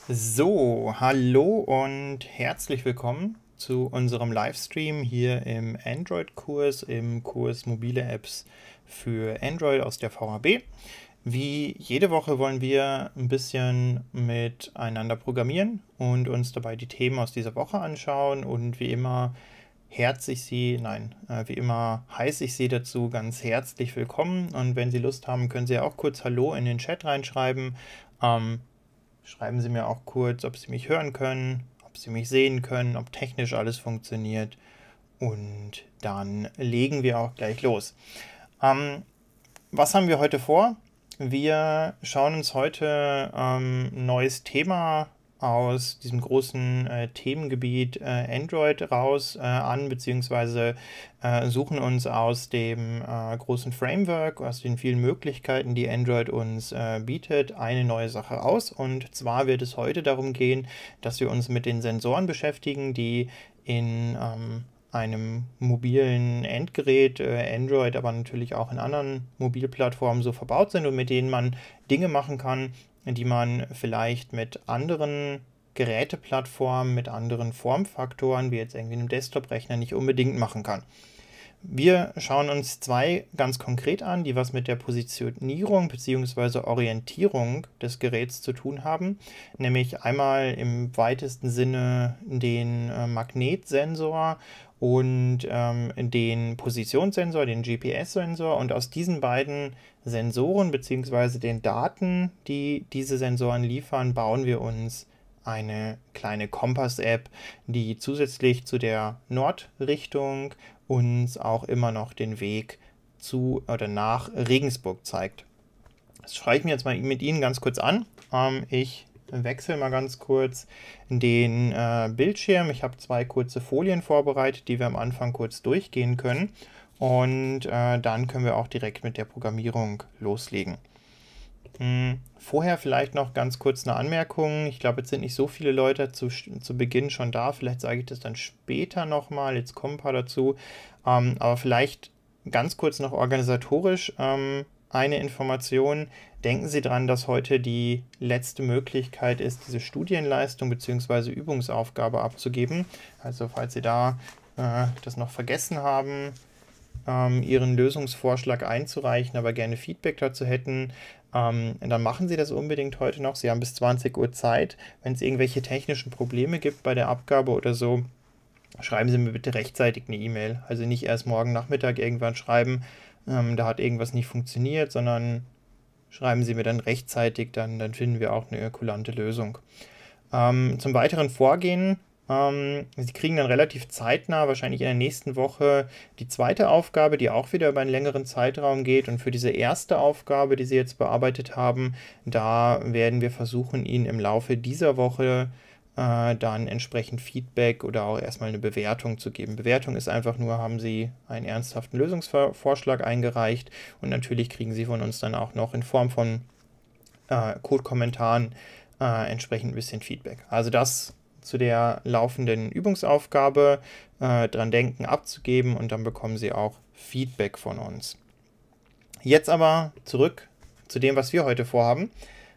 So, hallo und herzlich willkommen zu unserem Livestream hier im Android-Kurs, im Kurs Mobile Apps für Android aus der VHB. Wie jede Woche wollen wir ein bisschen miteinander programmieren und uns dabei die Themen aus dieser Woche anschauen und wie immer wie immer heiße ich Sie dazu ganz herzlich willkommen, und wenn Sie Lust haben, können Sie auch kurz Hallo in den Chat reinschreiben. Schreiben Sie mir auch kurz, ob Sie mich hören können, ob Sie mich sehen können, ob technisch alles funktioniert, und dann legen wir auch gleich los. Was haben wir heute vor? Wir schauen uns heute ein neues Thema aus diesem großen Themengebiet Android an, beziehungsweise suchen uns aus dem großen Framework, aus den vielen Möglichkeiten, die Android uns bietet, eine neue Sache aus. Und zwar wird es heute darum gehen, dass wir uns mit den Sensoren beschäftigen, die in einem mobilen Endgerät, Android, aber natürlich auch in anderen Mobilplattformen so verbaut sind und mit denen man Dinge machen kann, die man vielleicht mit anderen Geräteplattformen, mit anderen Formfaktoren, wie jetzt irgendwie einem Desktop-Rechner, nicht unbedingt machen kann. Wir schauen uns zwei ganz konkret an, die was mit der Positionierung bzw. Orientierung des Geräts zu tun haben, nämlich einmal im weitesten Sinne den Magnetsensor und den Positionssensor, den GPS-Sensor, und aus diesen beiden Sensoren bzw. den Daten, die diese Sensoren liefern, bauen wir uns eine kleine Kompass-App, die zusätzlich zu der Nordrichtung uns auch immer noch den Weg zu oder nach Regensburg zeigt. Das schaue ich mir jetzt mal mit Ihnen ganz kurz an. Ich wechsle mal ganz kurz den Bildschirm. Ich habe zwei kurze Folien vorbereitet, die wir am Anfang kurz durchgehen können, und dann können wir auch direkt mit der Programmierung loslegen. Vorher vielleicht noch ganz kurz eine Anmerkung. Ich glaube, jetzt sind nicht so viele Leute zu Beginn schon da. Vielleicht sage ich das dann später nochmal. Jetzt kommen ein paar dazu. Aber vielleicht ganz kurz noch organisatorisch eine Information. Denken Sie dran, dass heute die letzte Möglichkeit ist, diese Studienleistung bzw. Übungsaufgabe abzugeben. Also falls Sie da das noch vergessen haben, Ihren Lösungsvorschlag einzureichen, aber gerne Feedback dazu hätten, dann machen Sie das unbedingt heute noch. Sie haben bis 20 Uhr Zeit. Wenn es irgendwelche technischen Probleme gibt bei der Abgabe oder so, schreiben Sie mir bitte rechtzeitig eine E-Mail. Also nicht erst morgen Nachmittag irgendwann schreiben, da hat irgendwas nicht funktioniert, sondern schreiben Sie mir dann rechtzeitig, dann finden wir auch eine kulante Lösung. Zum weiteren Vorgehen: Sie kriegen dann relativ zeitnah, wahrscheinlich in der nächsten Woche, die zweite Aufgabe, die auch wieder über einen längeren Zeitraum geht. Und für diese erste Aufgabe, die Sie jetzt bearbeitet haben, da werden wir versuchen, Ihnen im Laufe dieser Woche dann entsprechend Feedback oder auch erstmal eine Bewertung zu geben. Bewertung ist einfach nur, haben Sie einen ernsthaften Lösungsvorschlag eingereicht, und natürlich kriegen Sie von uns dann auch noch in Form von Code-Kommentaren entsprechend ein bisschen Feedback. Also das zu der laufenden Übungsaufgabe, dran denken abzugeben, und dann bekommen Sie auch Feedback von uns. Jetzt aber zurück zu dem, was wir heute vorhaben.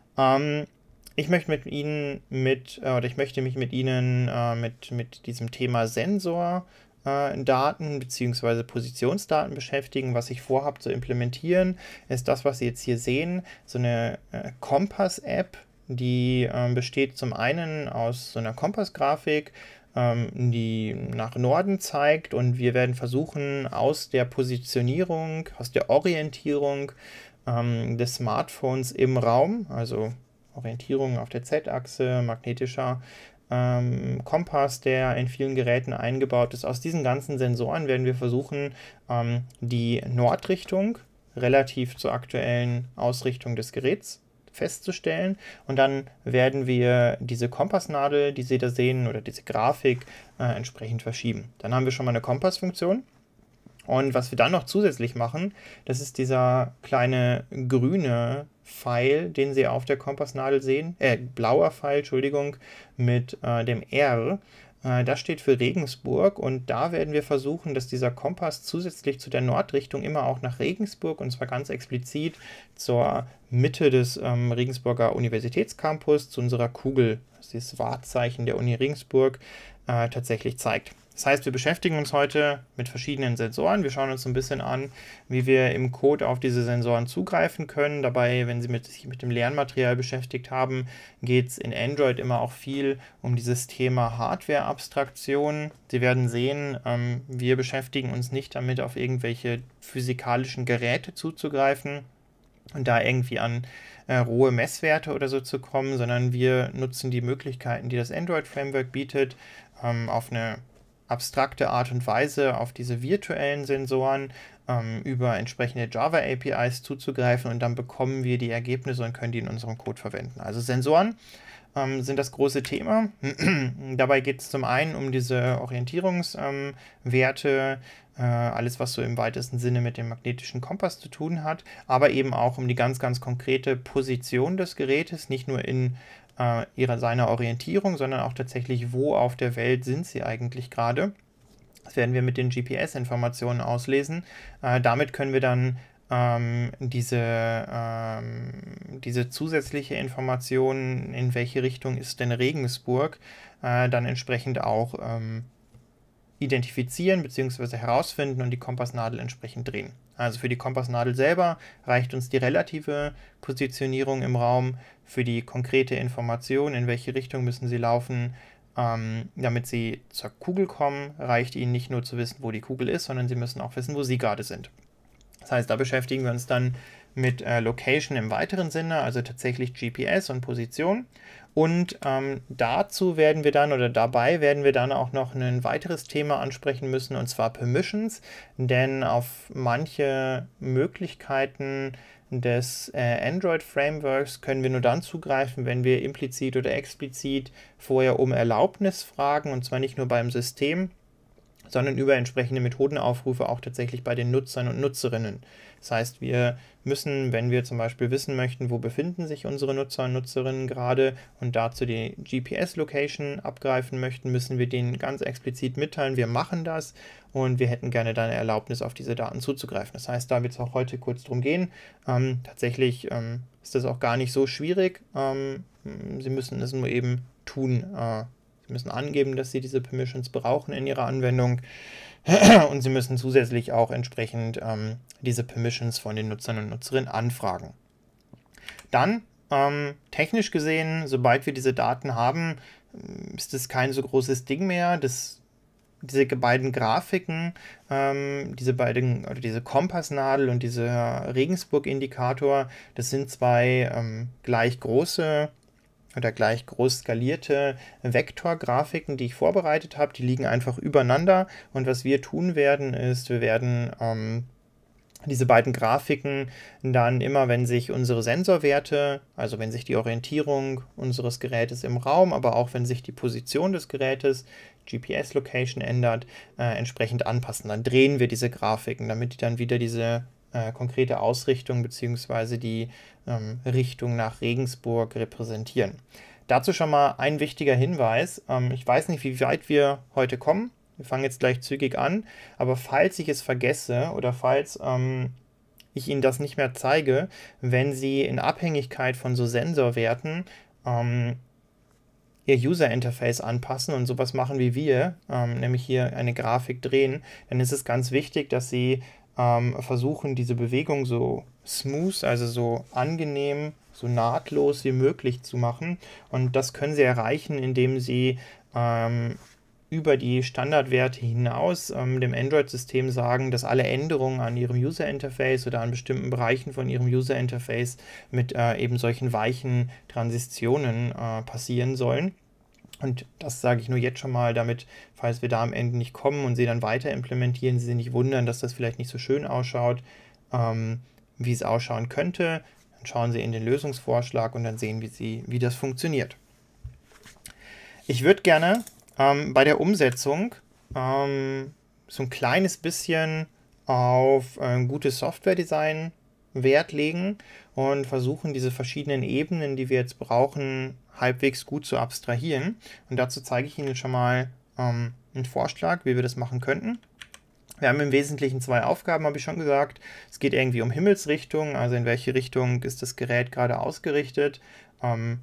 Ich möchte mich mit Ihnen mit diesem Thema Sensordaten bzw. Positionsdaten beschäftigen. Was ich vorhabe zu implementieren, ist das, was Sie jetzt hier sehen, so eine Kompass-App, die besteht zum einen aus so einer Kompassgrafik, die nach Norden zeigt, und wir werden versuchen, aus der Positionierung, aus der Orientierung des Smartphones im Raum, also Orientierung auf der Z-Achse, magnetischer Kompass, der in vielen Geräten eingebaut ist, aus diesen ganzen Sensoren werden wir versuchen, die Nordrichtung relativ zur aktuellen Ausrichtung des Geräts festzustellen, und dann werden wir diese Kompassnadel, die Sie da sehen, oder diese Grafik entsprechend verschieben. Dann haben wir schon mal eine Kompassfunktion, und was wir dann noch zusätzlich machen, das ist dieser kleine grüne Pfeil, den Sie auf der Kompassnadel sehen, blauer Pfeil, Entschuldigung, mit dem R. Das steht für Regensburg, und da werden wir versuchen, dass dieser Kompass zusätzlich zu der Nordrichtung immer auch nach Regensburg, und zwar ganz explizit zur Mitte des Regensburger Universitätscampus, zu unserer Kugel dieses Wahrzeichen der Uni Regensburg, tatsächlich zeigt. Das heißt, wir beschäftigen uns heute mit verschiedenen Sensoren. Wir schauen uns ein bisschen an, wie wir im Code auf diese Sensoren zugreifen können. Dabei, wenn Sie sich mit dem Lernmaterial beschäftigt haben, geht es in Android immer auch viel um dieses Thema Hardware-Abstraktion. Sie werden sehen, wir beschäftigen uns nicht damit, auf irgendwelche physikalischen Geräte zuzugreifen und da irgendwie an rohe Messwerte oder so zu kommen, sondern wir nutzen die Möglichkeiten, die das Android-Framework bietet, auf eine abstrakte Art und Weise auf diese virtuellen Sensoren über entsprechende Java-APIs zuzugreifen, und dann bekommen wir die Ergebnisse und können die in unserem Code verwenden. Also Sensoren sind das große Thema. Dabei geht es zum einen um diese Orientierungswerte, alles, was so im weitesten Sinne mit dem magnetischen Kompass zu tun hat, aber eben auch um die ganz, ganz konkrete Position des Gerätes, nicht nur in seiner Orientierung, sondern auch tatsächlich, wo auf der Welt sind sie eigentlich gerade. Das werden wir mit den GPS-Informationen auslesen. Damit können wir dann diese zusätzliche Information, in welche Richtung ist denn Regensburg, dann entsprechend auch identifizieren bzw. herausfinden und die Kompassnadel entsprechend drehen. Also für die Kompassnadel selber reicht uns die relative Positionierung im Raum. Für die konkrete Information, in welche Richtung müssen Sie laufen, damit Sie zur Kugel kommen, reicht Ihnen nicht nur zu wissen, wo die Kugel ist, sondern Sie müssen auch wissen, wo Sie gerade sind. Das heißt, da beschäftigen wir uns dann mit Location im weiteren Sinne, also tatsächlich GPS und Position. Und dabei werden wir dann auch noch ein weiteres Thema ansprechen müssen, und zwar Permissions, denn auf manche Möglichkeiten des Android-Frameworks können wir nur dann zugreifen, wenn wir implizit oder explizit vorher um Erlaubnis fragen, und zwar nicht nur beim System, sondern über entsprechende Methodenaufrufe auch tatsächlich bei den Nutzern und Nutzerinnen. Das heißt, wir müssen, wenn wir zum Beispiel wissen möchten, wo befinden sich unsere Nutzer und Nutzerinnen gerade und dazu die GPS-Location abgreifen möchten, müssen wir denen ganz explizit mitteilen, wir machen das und wir hätten gerne dann eine Erlaubnis, auf diese Daten zuzugreifen. Das heißt, da wird es auch heute kurz drum gehen. Tatsächlich ist das auch gar nicht so schwierig. Sie müssen es nur eben tun. Sie müssen angeben, dass Sie diese Permissions brauchen in Ihrer Anwendung, und Sie müssen zusätzlich auch entsprechend diese Permissions von den Nutzern und Nutzerinnen anfragen. Dann, technisch gesehen, sobald wir diese Daten haben, ist es kein so großes Ding mehr. Diese beiden Grafiken, diese Kompassnadel und dieser Regensburg-Indikator, das sind zwei gleich große oder gleich groß skalierte Vektorgrafiken, die ich vorbereitet habe. Die liegen einfach übereinander, und was wir tun werden, ist, wir werden diese beiden Grafiken dann immer, wenn sich unsere Sensorwerte, also wenn sich die Orientierung unseres Gerätes im Raum, aber auch wenn sich die Position des Gerätes, GPS-Location ändert, entsprechend anpassen. Dann drehen wir diese Grafiken, damit die dann wieder diese konkrete Ausrichtung bzw. die Richtung nach Regensburg repräsentieren. Dazu schon mal ein wichtiger Hinweis. Ich weiß nicht, wie weit wir heute kommen. Wir fangen jetzt gleich zügig an, aber falls ich es vergesse oder falls ich Ihnen das nicht mehr zeige, wenn Sie in Abhängigkeit von so Sensorwerten Ihr User-Interface anpassen und sowas machen wie wir, nämlich hier eine Grafik drehen, dann ist es ganz wichtig, dass Sie versuchen, diese Bewegung so smooth, also so angenehm, so nahtlos wie möglich zu machen. Und das können Sie erreichen, indem Sie über die Standardwerte hinaus dem Android-System sagen, dass alle Änderungen an Ihrem User-Interface oder an bestimmten Bereichen von Ihrem User-Interface mit eben solchen weichen Transitionen passieren sollen. Und das sage ich nur jetzt schon mal, damit, falls wir da am Ende nicht kommen und Sie dann weiter implementieren, Sie sich nicht wundern, dass das vielleicht nicht so schön ausschaut, wie es ausschauen könnte. Dann schauen Sie in den Lösungsvorschlag und dann sehen wie das funktioniert. Ich würde gerne bei der Umsetzung so ein kleines bisschen auf gutes Software-Design Wert legen und versuchen, diese verschiedenen Ebenen, die wir jetzt brauchen, halbwegs gut zu abstrahieren. Und dazu zeige ich Ihnen schon mal einen Vorschlag, wie wir das machen könnten. Wir haben im Wesentlichen zwei Aufgaben, habe ich schon gesagt. Es geht irgendwie um Himmelsrichtung, also in welche Richtung ist das Gerät gerade ausgerichtet.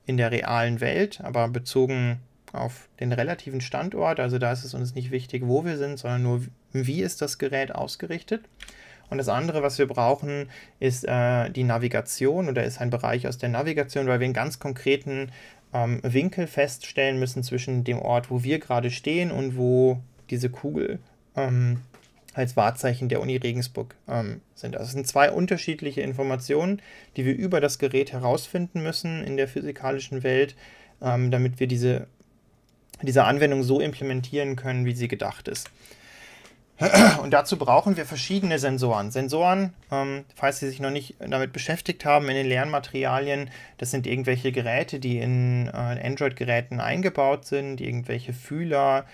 in der realen Welt, aber bezogen auf den relativen Standort. Also da ist es uns nicht wichtig, wo wir sind, sondern nur, wie ist das Gerät ausgerichtet. Und das andere, was wir brauchen, ist die Navigation oder ist ein Bereich aus der Navigation, weil wir einen ganz konkreten Winkel feststellen müssen zwischen dem Ort, wo wir gerade stehen und wo diese Kugel als Wahrzeichen der Uni Regensburg sind. Also es sind zwei unterschiedliche Informationen, die wir über das Gerät herausfinden müssen in der physikalischen Welt, damit wir diese Anwendung so implementieren können, wie sie gedacht ist. Und dazu brauchen wir verschiedene Sensoren. Sensoren, falls Sie sich noch nicht damit beschäftigt haben, in den Lernmaterialien, das sind irgendwelche Geräte, die in Android-Geräten eingebaut sind, irgendwelche Fühler,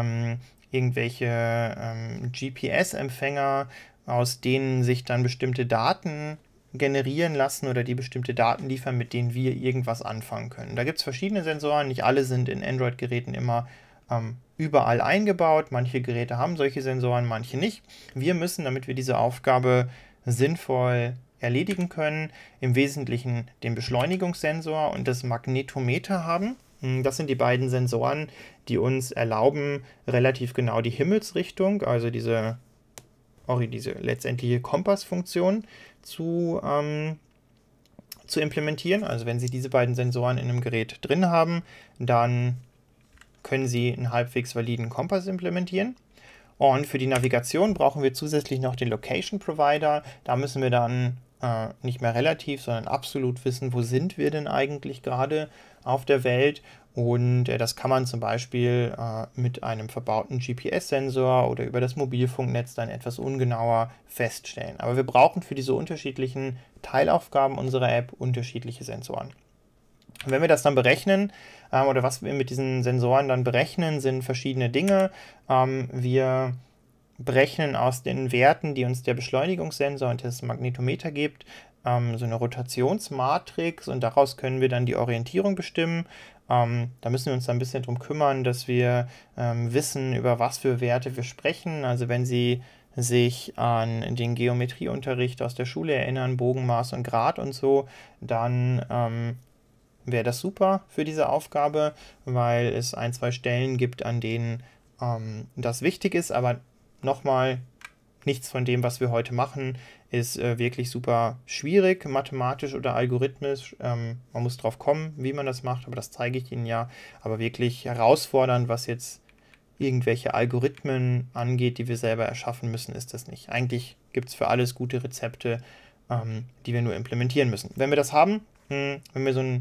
irgendwelche GPS-Empfänger, aus denen sich dann bestimmte Daten generieren lassen oder die bestimmte Daten liefern, mit denen wir irgendwas anfangen können. Da gibt es verschiedene Sensoren, nicht alle sind in Android-Geräten immer überall eingebaut. Manche Geräte haben solche Sensoren, manche nicht. Wir müssen, damit wir diese Aufgabe sinnvoll erledigen können, im Wesentlichen den Beschleunigungssensor und das Magnetometer haben. Das sind die beiden Sensoren, die uns erlauben, relativ genau die Himmelsrichtung, also diese letztendliche Kompassfunktion zu implementieren. Also wenn Sie diese beiden Sensoren in einem Gerät drin haben, dann können Sie einen halbwegs validen Kompass implementieren. Und für die Navigation brauchen wir zusätzlich noch den Location Provider. Da müssen wir dann nicht mehr relativ, sondern absolut wissen, wo sind wir denn eigentlich gerade auf der Welt. Und das kann man zum Beispiel mit einem verbauten GPS-Sensor oder über das Mobilfunknetz dann etwas ungenauer feststellen. Aber wir brauchen für diese unterschiedlichen Teilaufgaben unserer App unterschiedliche Sensoren. Und wenn wir das dann berechnen, oder was wir mit diesen Sensoren dann berechnen, sind verschiedene Dinge. Wir berechnen aus den Werten, die uns der Beschleunigungssensor und das Magnetometer gibt, so eine Rotationsmatrix und daraus können wir dann die Orientierung bestimmen. Da müssen wir uns dann ein bisschen drum kümmern, dass wir wissen, über was für Werte wir sprechen. Also wenn Sie sich an den Geometrieunterricht aus der Schule erinnern, Bogenmaß und Grad und so, dann wäre das super für diese Aufgabe, weil es ein, zwei Stellen gibt, an denen das wichtig ist, aber nochmal, nichts von dem, was wir heute machen, ist wirklich super schwierig, mathematisch oder algorithmisch. Man muss drauf kommen, wie man das macht, aber das zeige ich Ihnen ja. Aber wirklich herausfordernd, was jetzt irgendwelche Algorithmen angeht, die wir selber erschaffen müssen, ist das nicht. Eigentlich gibt es für alles gute Rezepte, die wir nur implementieren müssen. Wenn wir das haben, wenn wir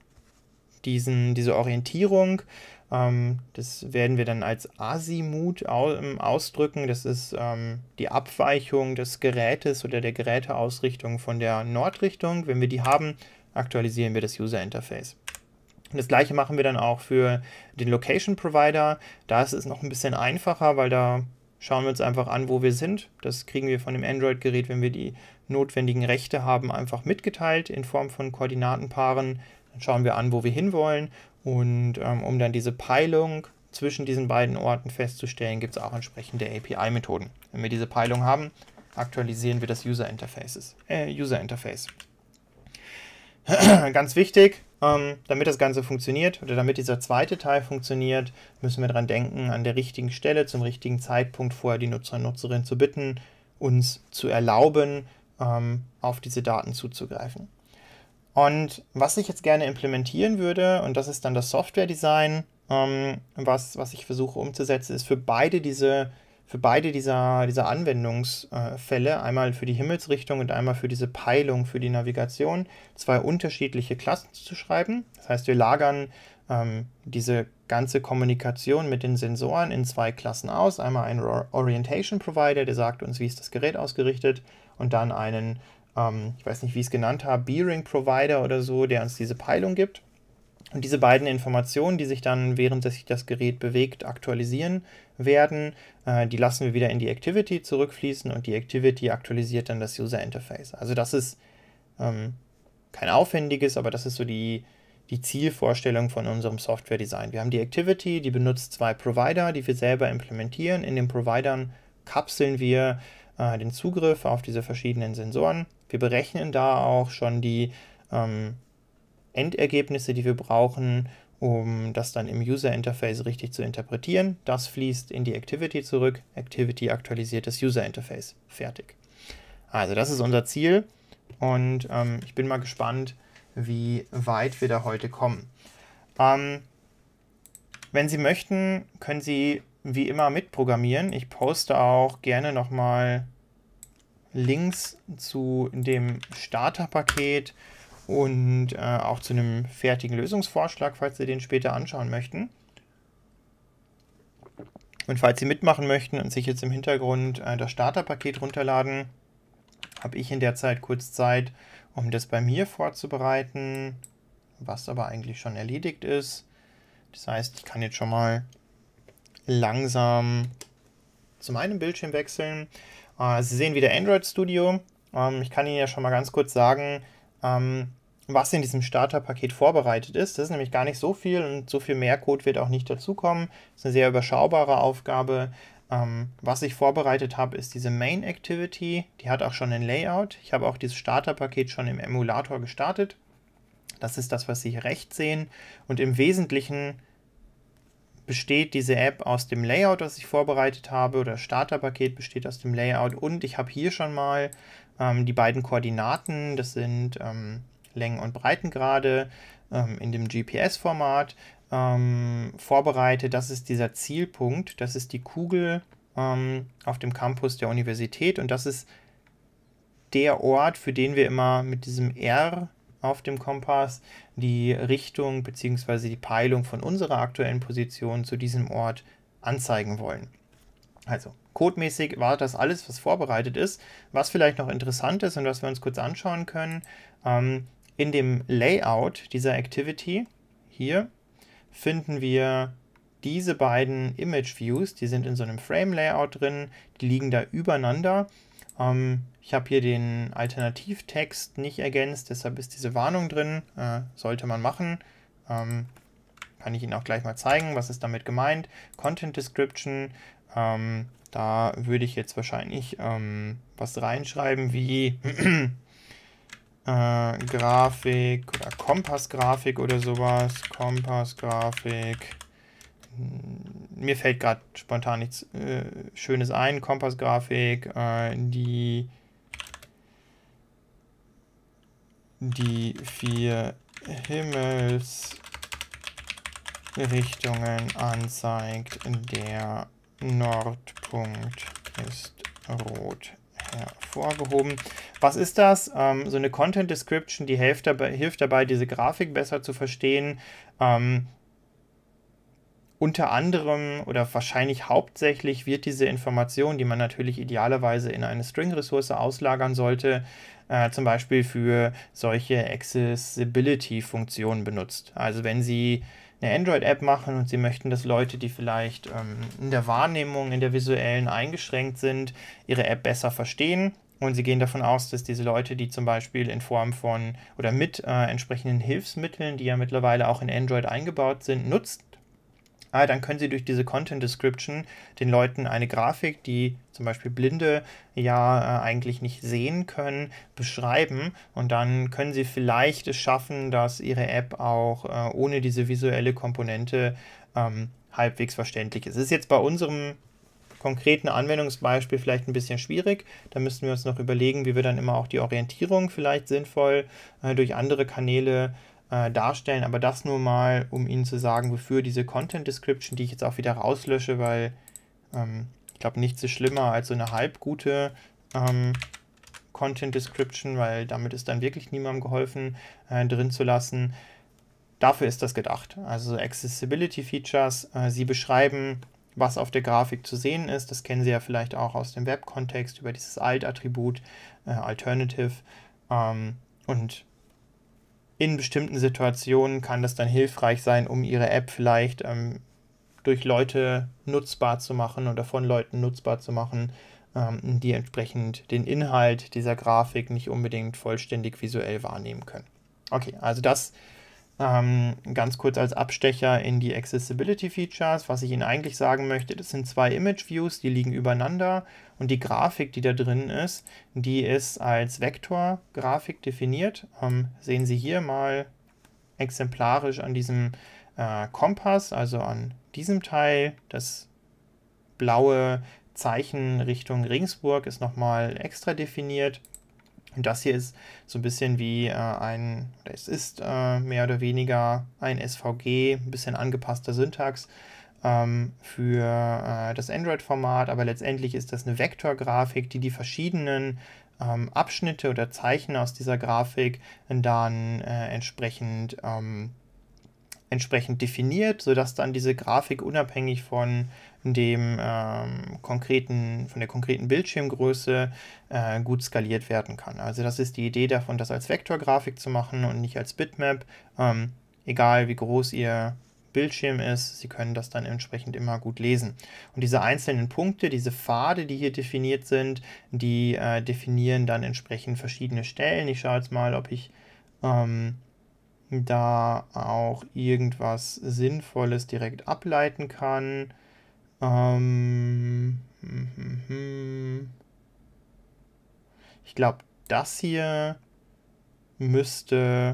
diese Orientierung, das werden wir dann als Azimuth ausdrücken. Das ist die Abweichung des Gerätes oder der Geräteausrichtung von der Nordrichtung. Wenn wir die haben, aktualisieren wir das User Interface. Und das gleiche machen wir dann auch für den Location Provider. Da ist es noch ein bisschen einfacher, weil da schauen wir uns einfach an, wo wir sind. Das kriegen wir von dem Android-Gerät, wenn wir die notwendigen Rechte haben, einfach mitgeteilt in Form von Koordinatenpaaren. Dann schauen wir an, wo wir hinwollen. Und um dann diese Peilung zwischen diesen beiden Orten festzustellen, gibt es auch entsprechende API-Methoden. Wenn wir diese Peilung haben, aktualisieren wir das User Interface. Ganz wichtig, damit das Ganze funktioniert oder damit dieser zweite Teil funktioniert, müssen wir daran denken, an der richtigen Stelle, zum richtigen Zeitpunkt vorher die Nutzer und Nutzerinnen zu bitten, uns zu erlauben, auf diese Daten zuzugreifen. Und was ich jetzt gerne implementieren würde, und das ist dann das Software-Design, was ich versuche umzusetzen, ist für beide dieser Anwendungsfälle, einmal für die Himmelsrichtung und einmal für diese Peilung, für die Navigation, zwei unterschiedliche Klassen zu schreiben. Das heißt, wir lagern diese ganze Kommunikation mit den Sensoren in zwei Klassen aus. Einmal einen Orientation Provider, der sagt uns, wie ist das Gerät ausgerichtet, und dann einen ich weiß nicht, wie ich es genannt habe, Bearing Provider oder so, der uns diese Peilung gibt. Und diese beiden Informationen, die sich dann, während sich das Gerät bewegt, aktualisieren werden, die lassen wir wieder in die Activity zurückfließen und die Activity aktualisiert dann das User Interface. Also das ist kein aufwendiges, aber das ist so die Zielvorstellung von unserem Software-Design. Wir haben die Activity, die benutzt zwei Provider, die wir selber implementieren. In den Providern kapseln wir den Zugriff auf diese verschiedenen Sensoren. Wir berechnen da auch schon die Endergebnisse, die wir brauchen, um das dann im User Interface richtig zu interpretieren. Das fließt in die Activity zurück. Activity aktualisiert das User Interface. Fertig. Also das ist unser Ziel und ich bin mal gespannt, wie weit wir da heute kommen. Wenn Sie möchten, können Sie wie immer mitprogrammieren. Ich poste auch gerne nochmal Links zu dem Starterpaket und auch zu einem fertigen Lösungsvorschlag, falls Sie den später anschauen möchten. Und falls Sie mitmachen möchten und sich jetzt im Hintergrund das Starterpaket runterladen, habe ich in der Zeit kurz Zeit, um das bei mir vorzubereiten, was aber eigentlich schon erledigt ist. Das heißt, ich kann jetzt schon mal langsam zu meinem Bildschirm wechseln. Sie sehen wieder Android Studio. Ich kann Ihnen ja schon mal ganz kurz sagen, was in diesem Starterpaket vorbereitet ist. Das ist nämlich gar nicht so viel und so viel mehr Code wird auch nicht dazukommen. Das ist eine sehr überschaubare Aufgabe. Was ich vorbereitet habe, ist diese Main Activity. Die hat auch schon ein Layout. Ich habe auch dieses Starterpaket schon im Emulator gestartet. Das ist das, was Sie hier rechts sehen. Und im Wesentlichen besteht diese App aus dem Layout, das ich vorbereitet habe, oder das Starterpaket besteht aus dem Layout. Und ich habe hier schon mal die beiden Koordinaten. Das sind Längen- und Breitengrade in dem GPS-Format vorbereitet. Das ist dieser Zielpunkt, das ist die Kugel auf dem Campus der Universität und das ist der Ort, für den wir immer mit diesem R auf dem Kompass die Richtung bzw. die Peilung von unserer aktuellen Position zu diesem Ort anzeigen wollen. Also codemäßig war das alles, was vorbereitet ist. Was vielleicht noch interessant ist und was wir uns kurz anschauen können, in dem Layout dieser Activity hier finden wir diese beiden Image Views, die sind in so einem Frame Layout drin, die liegen da übereinander. Ich habe hier den Alternativtext nicht ergänzt, deshalb ist diese Warnung drin, sollte man machen. Kann ich Ihnen auch gleich mal zeigen, was ist damit gemeint. Content Description, da würde ich jetzt wahrscheinlich was reinschreiben wie Grafik oder Kompassgrafik oder sowas. Kompassgrafik. Mir fällt gerade spontan nichts Schönes ein. Kompassgrafik, die 4 Himmelsrichtungen anzeigt. Der Nordpunkt ist rot hervorgehoben. Was ist das? So eine Content Description, die hilft dabei, diese Grafik besser zu verstehen. Unter anderem oder wahrscheinlich hauptsächlich wird diese Information, die man natürlich idealerweise in eine String-Ressource auslagern sollte, zum Beispiel für solche Accessibility-Funktionen benutzt. Also wenn Sie eine Android-App machen und Sie möchten, dass Leute, die vielleicht in der Wahrnehmung, in der visuellen eingeschränkt sind, Ihre App besser verstehen. Und Sie gehen davon aus, dass diese Leute, die zum Beispiel in Form von oder mit entsprechenden Hilfsmitteln, die ja mittlerweile auch in Android eingebaut sind, nutzt, dann können Sie durch diese Content Description den Leuten eine Grafik, die zum Beispiel Blinde ja eigentlich nicht sehen können, beschreiben und dann können Sie vielleicht es schaffen, dass Ihre App auch ohne diese visuelle Komponente halbwegs verständlich ist. Es ist jetzt bei unserem konkreten Anwendungsbeispiel vielleicht ein bisschen schwierig. Da müssten wir uns noch überlegen, wie wir dann immer auch die Orientierung vielleicht sinnvoll durch andere Kanäle darstellen, aber das nur mal, um Ihnen zu sagen, wofür diese Content Description, die ich jetzt auch wieder rauslösche, weil ich glaube, nichts ist schlimmer als so eine halbgute Content Description, weil damit ist dann wirklich niemandem geholfen, drin zu lassen. Dafür ist das gedacht. Also Accessibility Features, sie beschreiben, was auf der Grafik zu sehen ist. Das kennen Sie ja vielleicht auch aus dem Web-Kontext über dieses Alt-Attribut, Alternative. Und in bestimmten Situationen kann das dann hilfreich sein, um Ihre App vielleicht durch Leute nutzbar zu machen oder von Leuten nutzbar zu machen, die entsprechend den Inhalt dieser Grafik nicht unbedingt vollständig visuell wahrnehmen können. Okay, also das ganz kurz als Abstecher in die Accessibility Features. Was ich Ihnen eigentlich sagen möchte, das sind 2 Image Views, die liegen übereinander und die Grafik, die da drin ist, die ist als Vektorgrafik definiert. Sehen Sie hier mal exemplarisch an diesem Kompass, also an diesem Teil. Das blaue Zeichen Richtung Regensburg ist nochmal extra definiert. Und das hier ist so ein bisschen wie es ist mehr oder weniger ein SVG, ein bisschen angepasster Syntax für das Android-Format, aber letztendlich ist das eine Vektorgrafik, die verschiedenen Abschnitte oder Zeichen aus dieser Grafik dann entsprechend definiert, sodass dann diese Grafik unabhängig von der konkreten Bildschirmgröße gut skaliert werden kann. Also das ist die Idee davon, das als Vektorgrafik zu machen und nicht als Bitmap. Egal wie groß Ihr Bildschirm ist, Sie können das dann entsprechend immer gut lesen. Und diese einzelnen Punkte, diese Pfade, die hier definiert sind, die definieren dann entsprechend verschiedene Stellen. Ich schaue jetzt mal, ob ich da auch irgendwas Sinnvolles direkt ableiten kann. Ich glaube, das hier müsste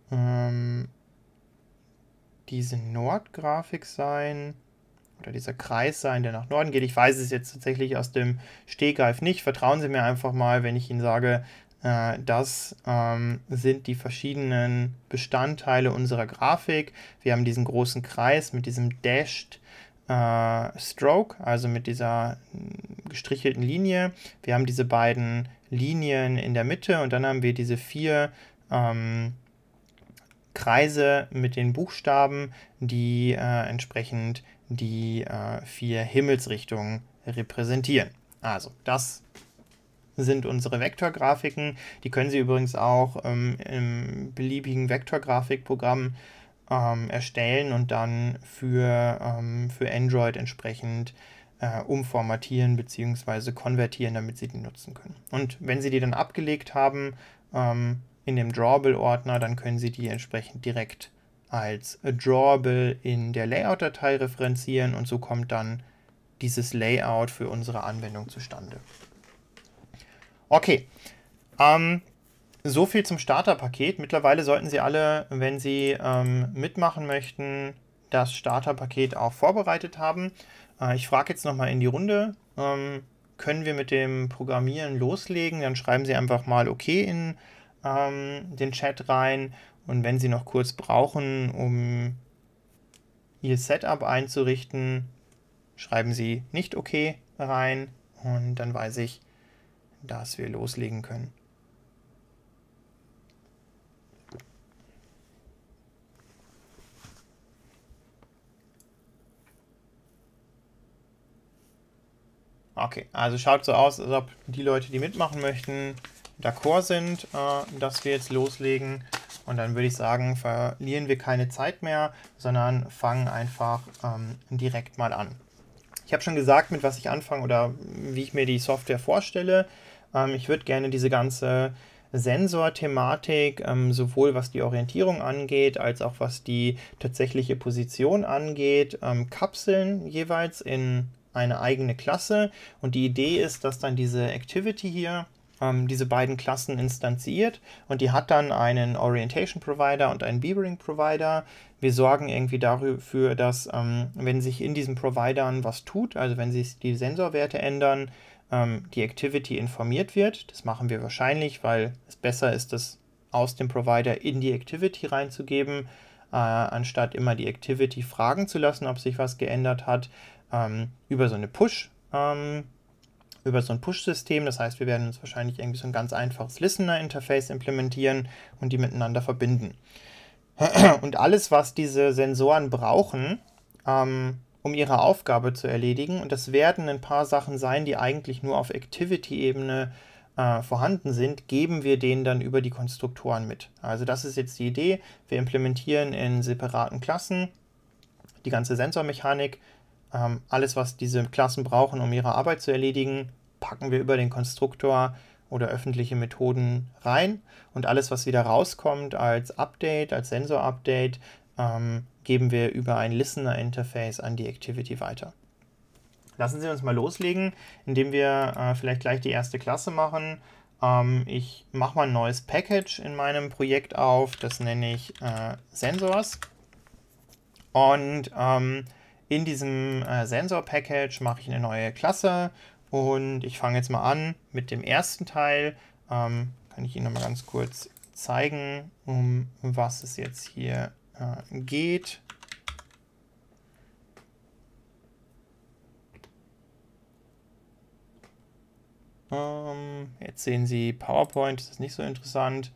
diese Nordgrafik sein oder dieser Kreis sein, der nach Norden geht. Ich weiß es jetzt tatsächlich aus dem Stegreif nicht. Vertrauen Sie mir einfach mal, wenn ich Ihnen sage, das sind die verschiedenen Bestandteile unserer Grafik. Wir haben diesen großen Kreis mit diesem Dashed Stroke, also mit dieser gestrichelten Linie. Wir haben diese beiden Linien in der Mitte und dann haben wir diese 4 Kreise mit den Buchstaben, die entsprechend die 4 Himmelsrichtungen repräsentieren. Also das sind unsere Vektorgrafiken. Die können Sie übrigens auch im beliebigen Vektorgrafikprogramm erstellen und dann für Android entsprechend umformatieren bzw. konvertieren, damit Sie die nutzen können. Und wenn Sie die dann abgelegt haben in dem Drawable-Ordner, dann können Sie die entsprechend direkt als Drawable in der Layout-Datei referenzieren und so kommt dann dieses Layout für unsere Anwendung zustande. Okay, so viel zum Starterpaket. Mittlerweile sollten Sie alle, wenn Sie mitmachen möchten, das Starterpaket auch vorbereitet haben. Ich frage jetzt nochmal in die Runde, können wir mit dem Programmieren loslegen? Dann schreiben Sie einfach mal OK in den Chat rein und wenn Sie noch kurz brauchen, um Ihr Setup einzurichten, schreiben Sie nicht OK rein und dann weiß ich, dass wir loslegen können. Okay, also schaut so aus, als ob die Leute, die mitmachen möchten, d'accord sind, dass wir jetzt loslegen. Und dann würde ich sagen, verlieren wir keine Zeit mehr, sondern fangen einfach direkt mal an. Ich habe schon gesagt, mit was ich anfange oder wie ich mir die Software vorstelle. Ich würde gerne diese ganze Sensor-Thematik, sowohl was die Orientierung angeht, als auch was die tatsächliche Position angeht, kapseln jeweils in eine eigene Klasse. Und die Idee ist, dass dann diese Activity hier diese beiden Klassen instanziert und die hat dann einen Orientation Provider und einen Beavering Provider. Wir sorgen irgendwie dafür, dass wenn sich in diesen Providern was tut, also wenn sich die Sensorwerte ändern, die Activity informiert wird. Das machen wir wahrscheinlich, weil es besser ist, das aus dem Provider in die Activity reinzugeben, anstatt immer die Activity fragen zu lassen, ob sich was geändert hat, über so eine über so ein Push-System. Das heißt, wir werden uns wahrscheinlich irgendwie so ein ganz einfaches Listener-Interface implementieren und die miteinander verbinden. Und alles, was diese Sensoren brauchen, um ihre Aufgabe zu erledigen, und das werden ein paar Sachen sein, die eigentlich nur auf Activity-Ebene vorhanden sind, geben wir denen dann über die Konstruktoren mit. Also das ist jetzt die Idee. Wir implementieren in separaten Klassen die ganze Sensormechanik. Alles, was diese Klassen brauchen, um ihre Arbeit zu erledigen, packen wir über den Konstruktor oder öffentliche Methoden rein. Und alles, was wieder rauskommt als Update, als Sensor-Update, geben wir über ein Listener-Interface an die Activity weiter. Lassen Sie uns mal loslegen, indem wir vielleicht gleich die erste Klasse machen. Ich mache mal ein neues Package in meinem Projekt auf, das nenne ich Sensors. Und in diesem Sensor-Package mache ich eine neue Klasse und ich fange jetzt mal an mit dem ersten Teil. Kann ich Ihnen noch mal ganz kurz zeigen, um was es jetzt hier geht. Jetzt sehen Sie PowerPoint, das ist nicht so interessant.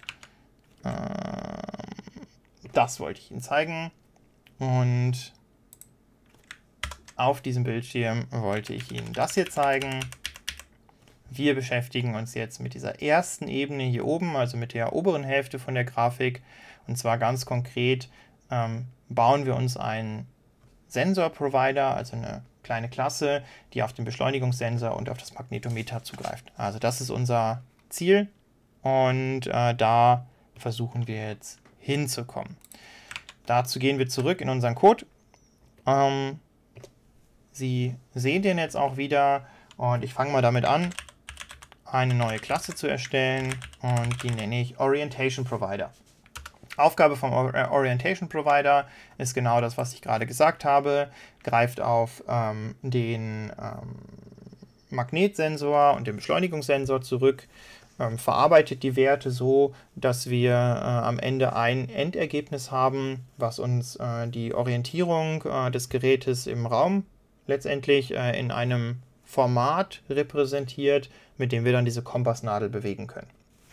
Das wollte ich Ihnen zeigen. Und auf diesem Bildschirm wollte ich Ihnen das hier zeigen. Wir beschäftigen uns jetzt mit dieser ersten Ebene hier oben, also mit der oberen Hälfte von der Grafik. Und zwar ganz konkret bauen wir uns einen Sensor-Provider, also eine kleine Klasse, die auf den Beschleunigungssensor und auf das Magnetometer zugreift. Also das ist unser Ziel und da versuchen wir jetzt hinzukommen. Dazu gehen wir zurück in unseren Code. Sie sehen den jetzt auch wieder und ich fange mal damit an, eine neue Klasse zu erstellen und die nenne ich Orientation Provider. Aufgabe vom Orientation Provider ist genau das, was ich gerade gesagt habe, greift auf den Magnetsensor und den Beschleunigungssensor zurück, verarbeitet die Werte so, dass wir am Ende ein Endergebnis haben, was uns die Orientierung des Gerätes im Raum letztendlich in einem Format repräsentiert, mit dem wir dann diese Kompassnadel bewegen können.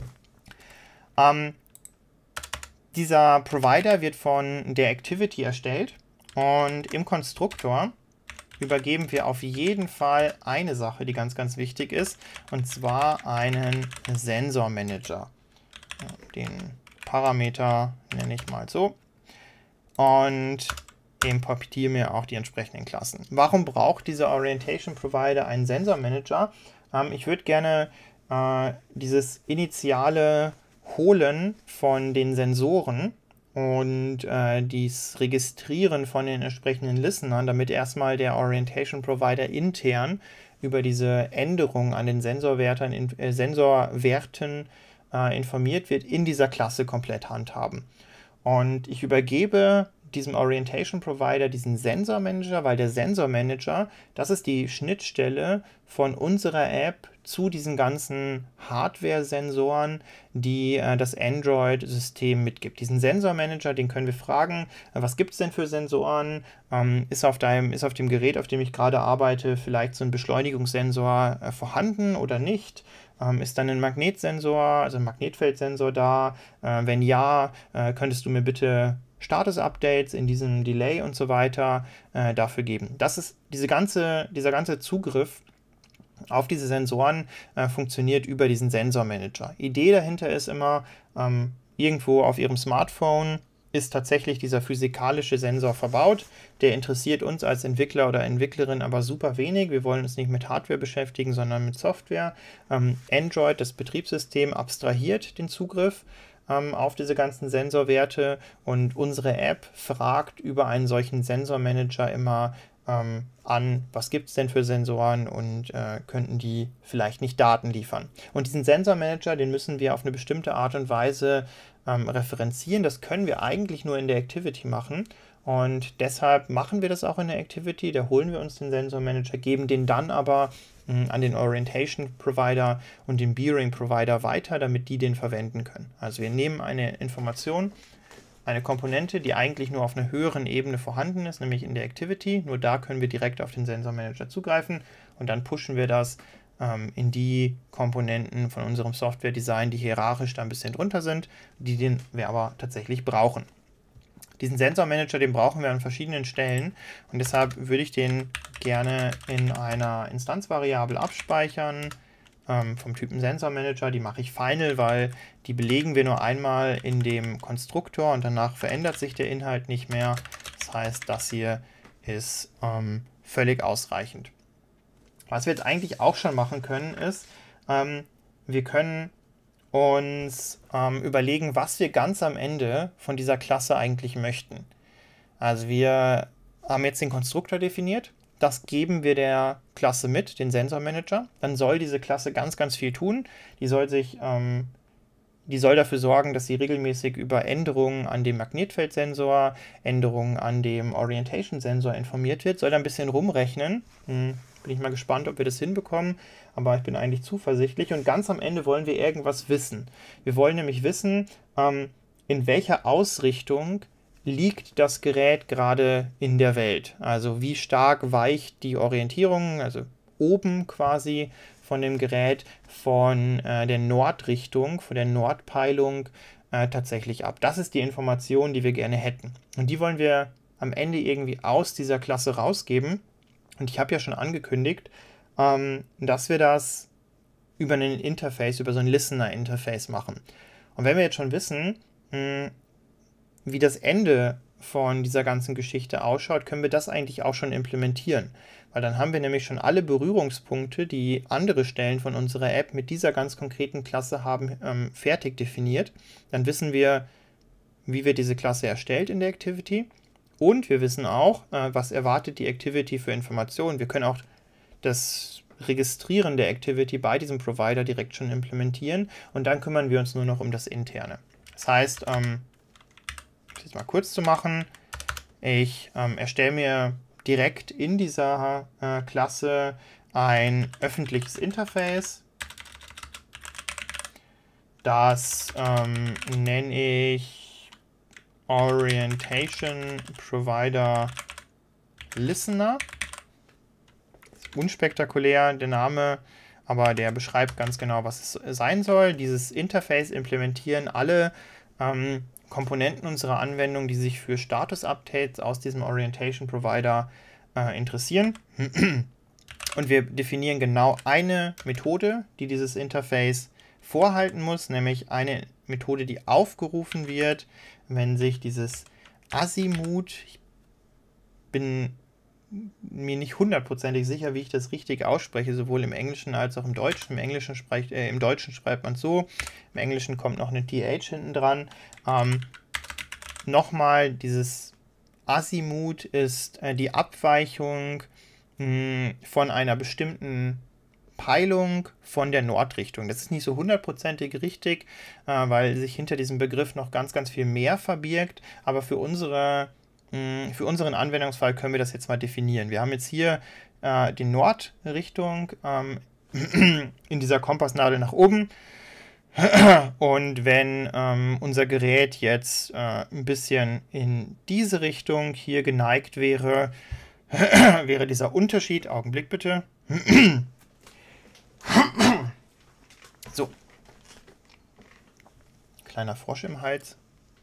Dieser Provider wird von der Activity erstellt und im Konstruktor übergeben wir auf jeden Fall eine Sache, die ganz, ganz wichtig ist, und zwar einen Sensor Manager. Den Parameter nenne ich mal so und importiere mir auch die entsprechenden Klassen. Warum braucht dieser Orientation Provider einen Sensor Manager? Ich würde gerne dieses initiale Holen von den Sensoren und dies Registrieren von den entsprechenden Listenern, damit erstmal der Orientation Provider intern über diese Änderungen an den Sensorwerten informiert wird, in dieser Klasse komplett handhaben. Und ich übergebe diesem Orientation Provider diesen Sensor Manager, weil der Sensor Manager, das ist die Schnittstelle von unserer App zu diesen ganzen Hardware-Sensoren, die das Android-System mitgibt. Diesen Sensor Manager, den können wir fragen, was gibt es denn für Sensoren? Ist auf dem Gerät, auf dem ich gerade arbeite, vielleicht so ein Beschleunigungssensor vorhanden oder nicht? Ist dann ein Magnetsensor, also ein Magnetfeldsensor da? Wenn ja, könntest du mir bitte Status-Updates in diesem Delay und so weiter dafür geben. Das ist dieser ganze Zugriff auf diese Sensoren funktioniert über diesen Sensor Manager. Idee dahinter ist immer, irgendwo auf Ihrem Smartphone ist tatsächlich dieser physikalische Sensor verbaut. Der interessiert uns als Entwickler oder Entwicklerin aber super wenig. Wir wollen uns nicht mit Hardware beschäftigen, sondern mit Software. Android, das Betriebssystem, abstrahiert den Zugriff auf diese ganzen Sensorwerte und unsere App fragt über einen solchen Sensormanager immer an, was gibt es denn für Sensoren und könnten die vielleicht nicht Daten liefern. Und diesen Sensormanager, den müssen wir auf eine bestimmte Art und Weise referenzieren. Das können wir eigentlich nur in der Activity machen und deshalb machen wir das auch in der Activity. Da holen wir uns den Sensormanager, geben den dann aber an den Orientation Provider und den Bearing Provider weiter, damit die den verwenden können. Also wir nehmen eine Information, eine Komponente, die eigentlich nur auf einer höheren Ebene vorhanden ist, nämlich in der Activity. Nur da können wir direkt auf den Sensor Manager zugreifen und dann pushen wir das in die Komponenten von unserem Software-Design, die hierarchisch da ein bisschen drunter sind, den wir aber tatsächlich brauchen. Diesen Sensor Manager, den brauchen wir an verschiedenen Stellen und deshalb würde ich den gerne in einer Instanzvariable abspeichern vom Typen Sensor Manager. Die mache ich final, weil die belegen wir nur einmal in dem Konstruktor und danach verändert sich der Inhalt nicht mehr. Das heißt, das hier ist völlig ausreichend. Was wir jetzt eigentlich auch schon machen können, ist, wir können uns überlegen, was wir ganz am Ende von dieser Klasse eigentlich möchten. Also wir haben jetzt den Konstruktor definiert. das geben wir der Klasse mit, den Sensormanager. Dann soll diese Klasse ganz, ganz viel tun. Die soll dafür sorgen, dass sie regelmäßig über Änderungen an dem Magnetfeldsensor, Änderungen an dem Orientation-Sensor informiert wird. Soll da ein bisschen rumrechnen. Bin ich mal gespannt, ob wir das hinbekommen. Aber ich bin eigentlich zuversichtlich. Und ganz am Ende wollen wir irgendwas wissen. Wir wollen nämlich wissen, in welcher Ausrichtung liegt das Gerät gerade in der Welt. Also wie stark weicht die Orientierung, also oben quasi von dem Gerät, von der Nordrichtung, von der Nordpeilung tatsächlich ab. Das ist die Information, die wir gerne hätten. Und die wollen wir am Ende irgendwie aus dieser Klasse rausgeben. Und ich habe ja schon angekündigt, dass wir das über ein Interface, über so ein Listener-Interface machen. Und wenn wir jetzt schon wissen, wie das Ende von dieser ganzen Geschichte ausschaut, können wir das eigentlich auch schon implementieren. Weil dann haben wir nämlich schon alle Berührungspunkte, die andere Stellen von unserer App mit dieser ganz konkreten Klasse haben, fertig definiert. Dann wissen wir, wie wird diese Klasse erstellt in der Activity. Und wir wissen auch, was erwartet die Activity für Informationen. Wir können auch das Registrieren der Activity bei diesem Provider direkt schon implementieren. Und dann kümmern wir uns nur noch um das Interne. Das heißt, jetzt mal kurz zu machen, ich erstelle mir direkt in dieser Klasse ein öffentliches Interface. Das nenne ich Orientation Provider Listener. Unspektakulär der Name, aber der beschreibt ganz genau, was es sein soll. Dieses Interface implementieren alle Komponenten unserer Anwendung, die sich für Status-Updates aus diesem Orientation Provider interessieren. Und wir definieren genau eine Methode, die dieses Interface vorhalten muss, nämlich eine Methode, die aufgerufen wird, wenn sich dieses Azimuth, ich bin mir nicht hundertprozentig sicher, wie ich das richtig ausspreche, sowohl im Englischen als auch im Deutschen. Im Deutschen schreibt man es so, im Englischen kommt noch eine TH hinten dran. Nochmal, dieses Azimuth ist die Abweichung von einer bestimmten Peilung von der Nordrichtung. Das ist nicht so hundertprozentig richtig, weil sich hinter diesem Begriff noch ganz, ganz viel mehr verbirgt, aber für unseren Anwendungsfall können wir das jetzt mal definieren. Wir haben jetzt hier die Nordrichtung in dieser Kompassnadel nach oben. Und wenn unser Gerät jetzt ein bisschen in diese Richtung hier geneigt wäre, wäre dieser Unterschied, Augenblick bitte. So. Kleiner Frosch im Hals.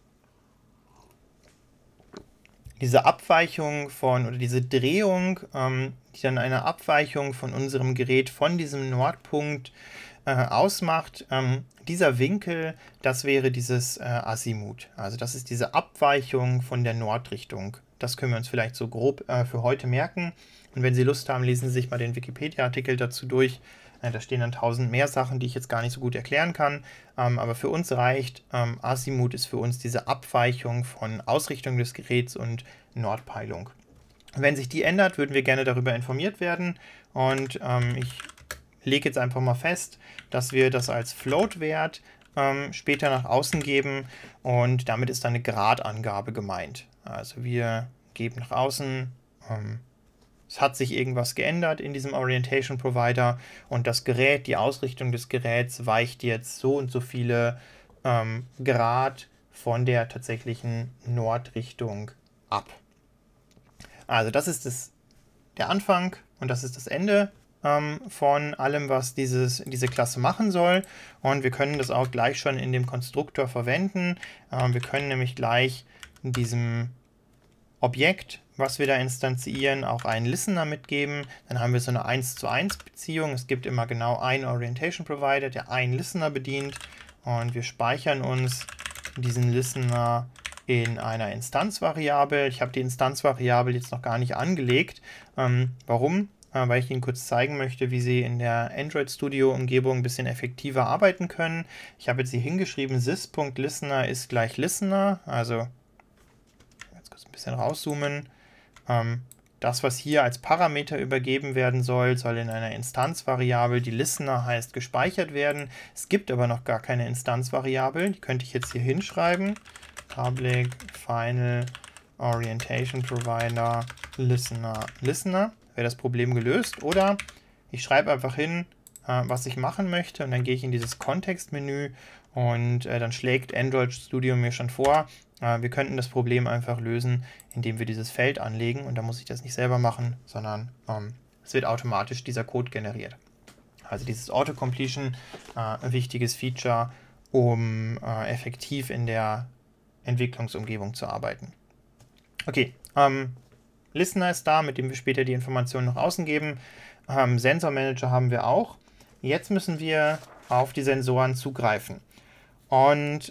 Diese Abweichung oder diese Drehung, die dann eine Abweichung von unserem Gerät von diesem Nordpunkt ausmacht, dieser Winkel, das wäre dieses Azimuth. Also das ist diese Abweichung von der Nordrichtung. Das können wir uns vielleicht so grob für heute merken. Und wenn Sie Lust haben, lesen Sie sich mal den Wikipedia-Artikel dazu durch. Da stehen dann 1000 mehr Sachen, die ich jetzt gar nicht so gut erklären kann. Aber für uns reicht, Azimuth ist für uns diese Abweichung von Ausrichtung des Geräts und Nordpeilung. Wenn sich die ändert, würden wir gerne darüber informiert werden. Und ich lege jetzt einfach mal fest, dass wir das als Float-Wert später nach außen geben. Und damit ist dann eine Gradangabe gemeint. Also wir geben nach außen, es hat sich irgendwas geändert in diesem Orientation Provider und das Gerät, die Ausrichtung des Geräts weicht jetzt so und so viele Grad von der tatsächlichen Nordrichtung ab. Also das ist der Anfang und das ist das Ende von allem, was diese Klasse machen soll. Und wir können das auch gleich schon in dem Konstruktor verwenden. Wir können nämlich gleich in diesem Objekt, was wir da instanzieren, auch einen Listener mitgeben. Dann haben wir so eine 1:1 Beziehung. Es gibt immer genau einen Orientation Provider, der einen Listener bedient. Und wir speichern uns diesen Listener in einer Instanzvariable. Ich habe die Instanzvariable jetzt noch gar nicht angelegt. Warum? Weil ich Ihnen kurz zeigen möchte, wie Sie in der Android Studio Umgebung ein bisschen effektiver arbeiten können. Ich habe jetzt hier hingeschrieben, sys.listener ist gleich Listener. Also, jetzt kurz ein bisschen rauszoomen. das, was hier als Parameter übergeben werden soll, soll in einer Instanzvariable, die Listener heißt, gespeichert werden. Es gibt aber noch gar keine Instanzvariable, die könnte ich jetzt hier hinschreiben. Public Final Orientation Provider Listener wäre das Problem gelöst. Oder ich schreibe einfach hin, was ich machen möchte, und dann gehe ich in dieses Kontextmenü und dann schlägt Android Studio mir schon vor, wir könnten das Problem einfach lösen, indem wir dieses Feld anlegen, und da muss ich das nicht selber machen, sondern es wird automatisch dieser Code generiert. Also dieses Autocompletion, ein wichtiges Feature, um effektiv in der Entwicklungsumgebung zu arbeiten. Okay, Listener ist da, mit dem wir später die Informationen nach außen geben. Sensor Manager haben wir auch. Jetzt müssen wir auf die Sensoren zugreifen. Und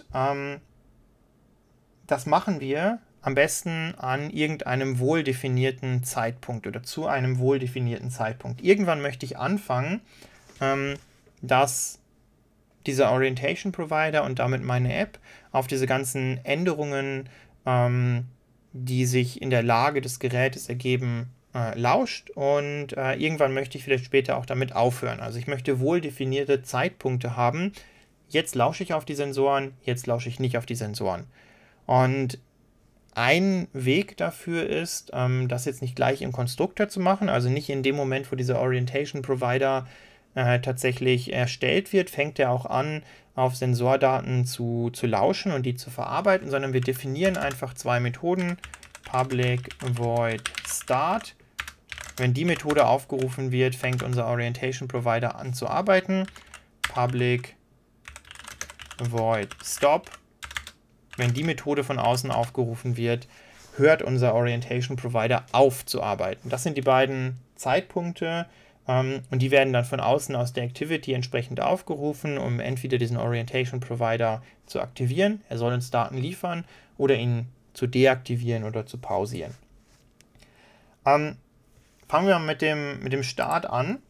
das machen wir am besten an irgendeinem wohldefinierten Zeitpunkt oder zu einem wohldefinierten Zeitpunkt. Irgendwann möchte ich anfangen, dass dieser Orientation Provider und damit meine App auf diese ganzen Änderungen, die sich in der Lage des Gerätes ergeben, lauscht, und irgendwann möchte ich vielleicht später auch damit aufhören. Also ich möchte wohl definierte Zeitpunkte haben. Jetzt lausche ich auf die Sensoren, jetzt lausche ich nicht auf die Sensoren. Und ein Weg dafür ist, das jetzt nicht gleich im Konstruktor zu machen, also nicht in dem Moment, wo dieser Orientation Provider tatsächlich erstellt wird, fängt er auch an, auf Sensordaten zu lauschen und die zu verarbeiten, sondern wir definieren einfach zwei Methoden, Public Void Start. Wenn die Methode aufgerufen wird, fängt unser Orientation Provider an zu arbeiten. Public Void Stop. Wenn die Methode von außen aufgerufen wird, hört unser Orientation Provider auf zu arbeiten. Das sind die beiden Zeitpunkte, und die werden dann von außen aus der Activity entsprechend aufgerufen, um entweder diesen Orientation Provider zu aktivieren, er soll uns Daten liefern, oder ihn zu deaktivieren oder zu pausieren. Fangen wir mit dem Start an.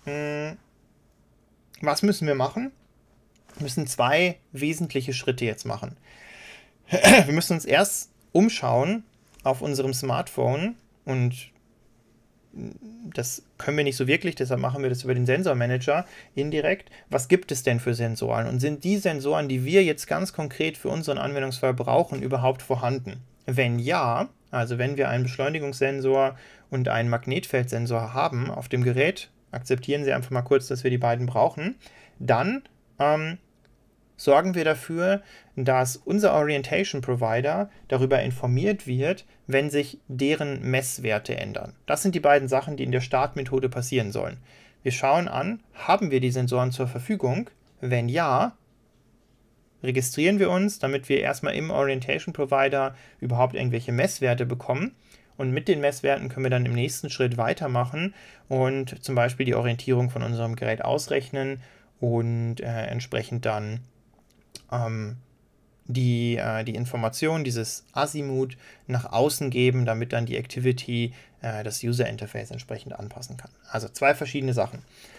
Was müssen wir machen? Wir müssen zwei wesentliche Schritte jetzt machen. Wir müssen uns erst umschauen auf unserem Smartphone, und das können wir nicht so wirklich, deshalb machen wir das über den Sensor Manager indirekt. Was gibt es denn für Sensoren? Und sind die Sensoren, die wir jetzt ganz konkret für unseren Anwendungsfall brauchen, überhaupt vorhanden? Wenn ja, also wenn wir einen Beschleunigungssensor und einen Magnetfeldsensor haben auf dem Gerät, akzeptieren Sie einfach mal kurz, dass wir die beiden brauchen, dann sorgen wir dafür, dass unser Orientation Provider darüber informiert wird, wenn sich deren Messwerte ändern. Das sind die beiden Sachen, die in der Startmethode passieren sollen. Wir schauen an, haben wir die Sensoren zur Verfügung? Wenn ja, registrieren wir uns, damit wir erstmal im Orientation Provider überhaupt irgendwelche Messwerte bekommen. Und mit den Messwerten können wir dann im nächsten Schritt weitermachen und zum Beispiel die Orientierung von unserem Gerät ausrechnen und entsprechend dann die Information, dieses Azimuth, nach außen geben, damit dann die Activity das User Interface entsprechend anpassen kann. Also zwei verschiedene Sachen.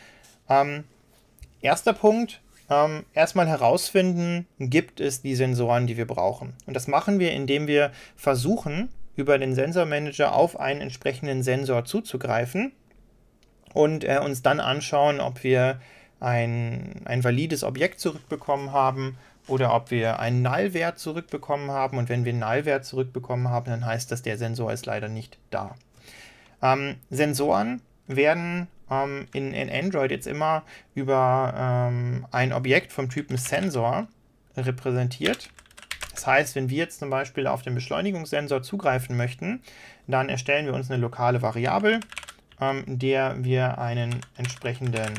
Erster Punkt, erstmal herausfinden, gibt es die Sensoren, die wir brauchen. Und das machen wir, indem wir versuchen, über den Sensor Manager auf einen entsprechenden Sensor zuzugreifen und uns dann anschauen, ob wir ein valides Objekt zurückbekommen haben oder ob wir einen Null-Wert zurückbekommen haben. Und wenn wir einen Null-Wert zurückbekommen haben, dann heißt das, der Sensor ist leider nicht da. Sensoren werden in Android jetzt immer über ein Objekt vom Typen Sensor repräsentiert. Das heißt, wenn wir jetzt zum Beispiel auf den Beschleunigungssensor zugreifen möchten, dann erstellen wir uns eine lokale Variable, der wir einen entsprechenden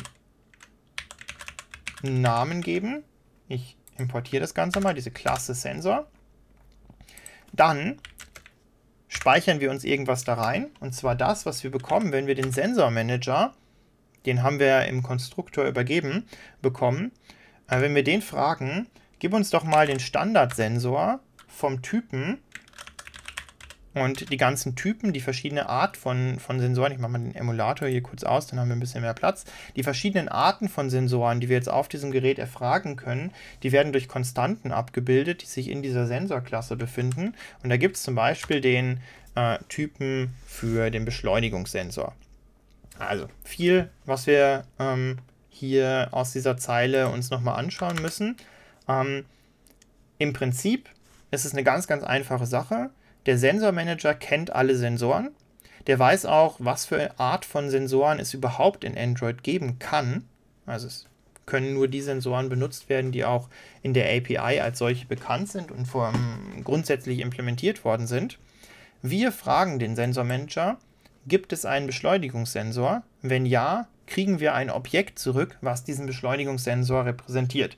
Namen geben. Ich importiere das Ganze mal, diese Klasse Sensor. Dann speichern wir uns irgendwas da rein, und zwar das, was wir bekommen, wenn wir den Sensor Manager, den haben wir im Konstruktor bekommen, wenn wir den fragen, gib uns doch mal den Standardsensor vom Typen und die ganzen Typen, die verschiedene Art von Sensoren, ich mache mal den Emulator hier kurz aus, dann haben wir ein bisschen mehr Platz, die verschiedenen Arten von Sensoren, die wir jetzt auf diesem Gerät erfragen können, die werden durch Konstanten abgebildet, die sich in dieser Sensorklasse befinden. Und da gibt es zum Beispiel den Typen für den Beschleunigungssensor. Also viel, was wir hier aus dieser Zeile uns nochmal anschauen müssen. Im Prinzip ist es eine ganz, ganz einfache Sache. Der Sensormanager kennt alle Sensoren. Der weiß auch, was für eine Art von Sensoren es überhaupt in Android geben kann. Also es können nur die Sensoren benutzt werden, die auch in der API als solche bekannt sind und grundsätzlich implementiert worden sind. Wir fragen den Sensormanager, gibt es einen Beschleunigungssensor? Wenn ja, kriegen wir ein Objekt zurück, was diesen Beschleunigungssensor repräsentiert.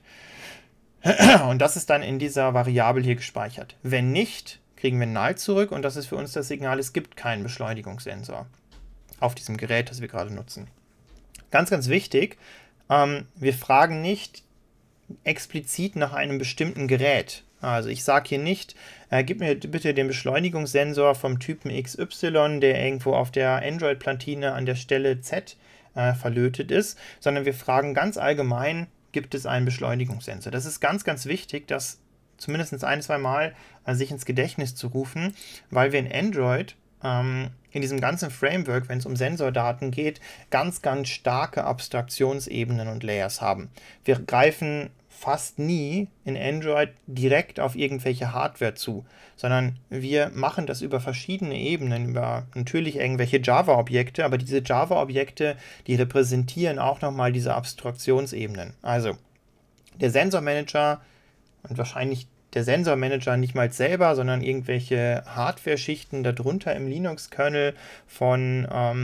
Und das ist dann in dieser Variable hier gespeichert. Wenn nicht, kriegen wir Null zurück und das ist für uns das Signal, es gibt keinen Beschleunigungssensor auf diesem Gerät, das wir gerade nutzen. Ganz, ganz wichtig, wir fragen nicht explizit nach einem bestimmten Gerät. Also ich sage hier nicht, gib mir bitte den Beschleunigungssensor vom Typen XY, der irgendwo auf der Android-Platine an der Stelle Z verlötet ist, sondern wir fragen ganz allgemein, gibt es einen Beschleunigungssensor. Das ist ganz, ganz wichtig, das zumindest ein-, zweimal sich ins Gedächtnis zu rufen, weil wir in Android in diesem ganzen Framework, wenn es um Sensordaten geht, ganz, ganz starke Abstraktionsebenen und Layers haben. Wir greifen fast nie in Android direkt auf irgendwelche Hardware zu, sondern wir machen das über verschiedene Ebenen, über natürlich irgendwelche Java-Objekte, aber diese Java-Objekte, die repräsentieren auch nochmal diese Abstraktionsebenen. Also der Sensormanager und wahrscheinlich der Sensormanager nicht mal selber, sondern irgendwelche Hardware-Schichten darunter im Linux-Kernel von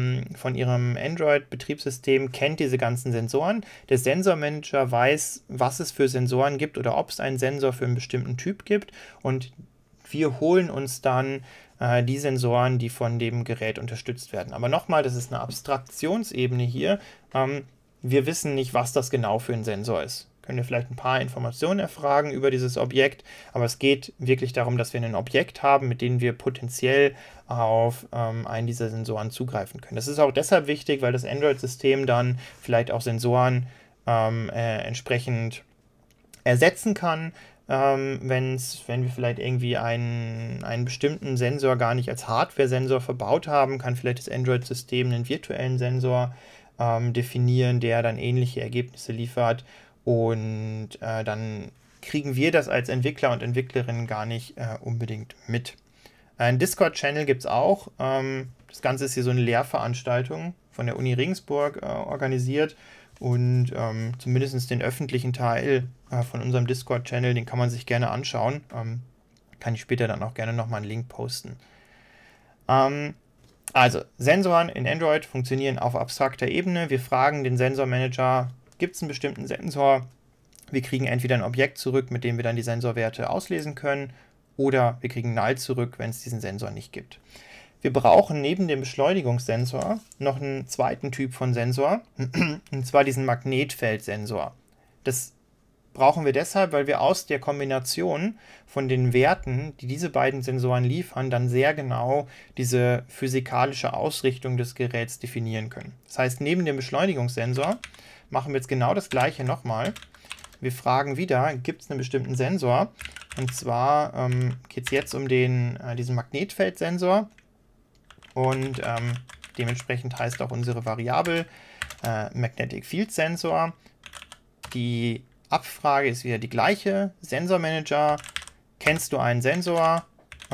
ihrem Android-Betriebssystem kennt diese ganzen Sensoren. Der Sensormanager weiß, was es für Sensoren gibt oder ob es einen Sensor für einen bestimmten Typ gibt und wir holen uns dann die Sensoren, die von dem Gerät unterstützt werden. Aber nochmal, das ist eine Abstraktionsebene hier. Wir wissen nicht, was das genau für ein Sensor ist. Können wir vielleicht ein paar Informationen erfragen über dieses Objekt, aber es geht wirklich darum, dass wir ein Objekt haben, mit dem wir potenziell auf einen dieser Sensoren zugreifen können. Das ist auch deshalb wichtig, weil das Android-System dann vielleicht auch Sensoren entsprechend ersetzen kann, wenn wir vielleicht irgendwie einen bestimmten Sensor gar nicht als Hardware-Sensor verbaut haben, kann vielleicht das Android-System einen virtuellen Sensor definieren, der dann ähnliche Ergebnisse liefert. Und dann kriegen wir das als Entwickler und Entwicklerinnen gar nicht unbedingt mit. Ein Discord-Channel gibt es auch. Das Ganze ist hier so eine Lehrveranstaltung von der Uni Regensburg organisiert. Und zumindest den öffentlichen Teil von unserem Discord-Channel, den kann man sich gerne anschauen. Kann ich später dann auch gerne nochmal einen Link posten. Also, Sensoren in Android funktionieren auf abstrakter Ebene. Wir fragen den Sensormanager, gibt es einen bestimmten Sensor? Wir kriegen entweder ein Objekt zurück, mit dem wir dann die Sensorwerte auslesen können, oder wir kriegen Null zurück, wenn es diesen Sensor nicht gibt. Wir brauchen neben dem Beschleunigungssensor noch einen zweiten Typ von Sensor, und zwar diesen Magnetfeldsensor. Das brauchen wir deshalb, weil wir aus der Kombination von den Werten, die diese beiden Sensoren liefern, dann sehr genau diese physikalische Ausrichtung des Geräts definieren können. Das heißt, neben dem Beschleunigungssensor machen wir jetzt genau das gleiche nochmal. Wir fragen wieder, gibt es einen bestimmten Sensor? Und zwar geht es jetzt um diesen Magnetfeldsensor. Und dementsprechend heißt auch unsere Variable Magnetic Field Sensor. Die Abfrage ist wieder die gleiche. Sensormanager, kennst du einen Sensor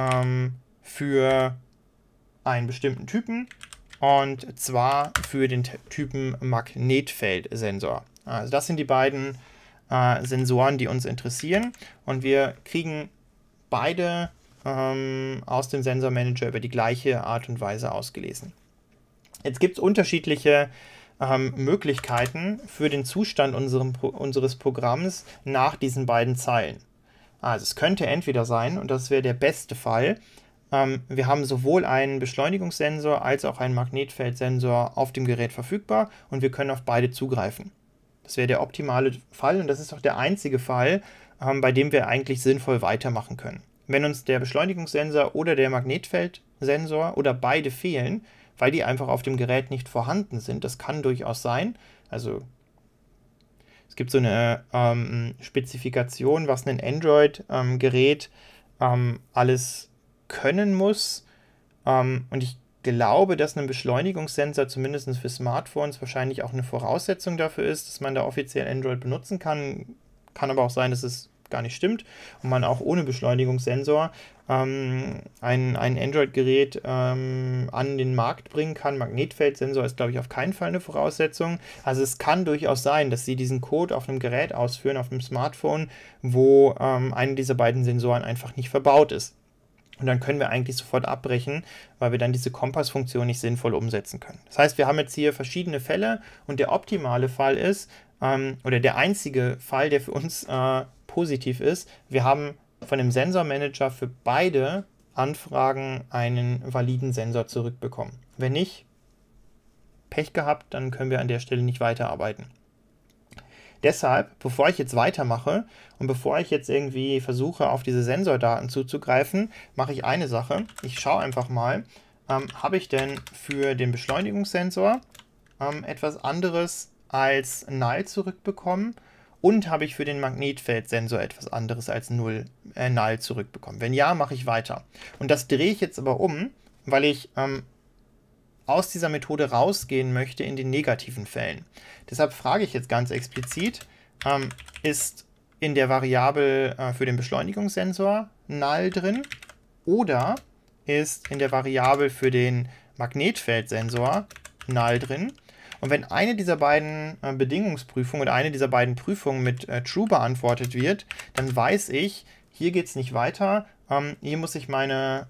für einen bestimmten Typen? Und zwar für den Typen Magnetfeldsensor. Also das sind die beiden Sensoren, die uns interessieren. Und wir kriegen beide aus dem Sensormanager über die gleiche Art und Weise ausgelesen. Jetzt gibt es unterschiedliche Möglichkeiten für den Zustand unseres Programms nach diesen beiden Zeilen. Also es könnte entweder sein, und das wäre der beste Fall, wir haben sowohl einen Beschleunigungssensor als auch einen Magnetfeldsensor auf dem Gerät verfügbar und wir können auf beide zugreifen. Das wäre der optimale Fall und das ist auch der einzige Fall, bei dem wir eigentlich sinnvoll weitermachen können. Wenn uns der Beschleunigungssensor oder der Magnetfeldsensor oder beide fehlen, weil die einfach auf dem Gerät nicht vorhanden sind, das kann durchaus sein. Also es gibt so eine Spezifikation, was ein Android-Gerät alles können muss. Und ich glaube, dass ein Beschleunigungssensor zumindest für Smartphones wahrscheinlich auch eine Voraussetzung dafür ist, dass man da offiziell Android benutzen kann. Kann aber auch sein, dass es gar nicht stimmt und man auch ohne Beschleunigungssensor ein Android-Gerät an den Markt bringen kann. Magnetfeldsensor ist, glaube ich, auf keinen Fall eine Voraussetzung. Also es kann durchaus sein, dass Sie diesen Code auf einem Gerät ausführen, auf einem Smartphone, wo einer dieser beiden Sensoren einfach nicht verbaut ist. Und dann können wir eigentlich sofort abbrechen, weil wir dann diese Kompassfunktion nicht sinnvoll umsetzen können. Das heißt, wir haben jetzt hier verschiedene Fälle und der optimale Fall ist, oder der einzige Fall, der für uns positiv ist, wir haben von dem Sensormanager für beide Anfragen einen validen Sensor zurückbekommen. Wenn nicht, Pech gehabt, dann können wir an der Stelle nicht weiterarbeiten. Deshalb, bevor ich jetzt weitermache und bevor ich jetzt irgendwie versuche, auf diese Sensordaten zuzugreifen, mache ich eine Sache. Ich schaue einfach mal, habe ich denn für den Beschleunigungssensor etwas anderes als Null zurückbekommen und habe ich für den Magnetfeldsensor etwas anderes als Null zurückbekommen. Wenn ja, mache ich weiter. Und das drehe ich jetzt aber um, weil ich aus dieser Methode rausgehen möchte in den negativen Fällen. Deshalb frage ich jetzt ganz explizit, ist in der Variable für den Beschleunigungssensor Null drin oder ist in der Variable für den Magnetfeldsensor Null drin? Und wenn eine dieser beiden Bedingungsprüfungen oder eine dieser beiden Prüfungen mit True beantwortet wird, dann weiß ich, hier geht es nicht weiter, hier muss ich meine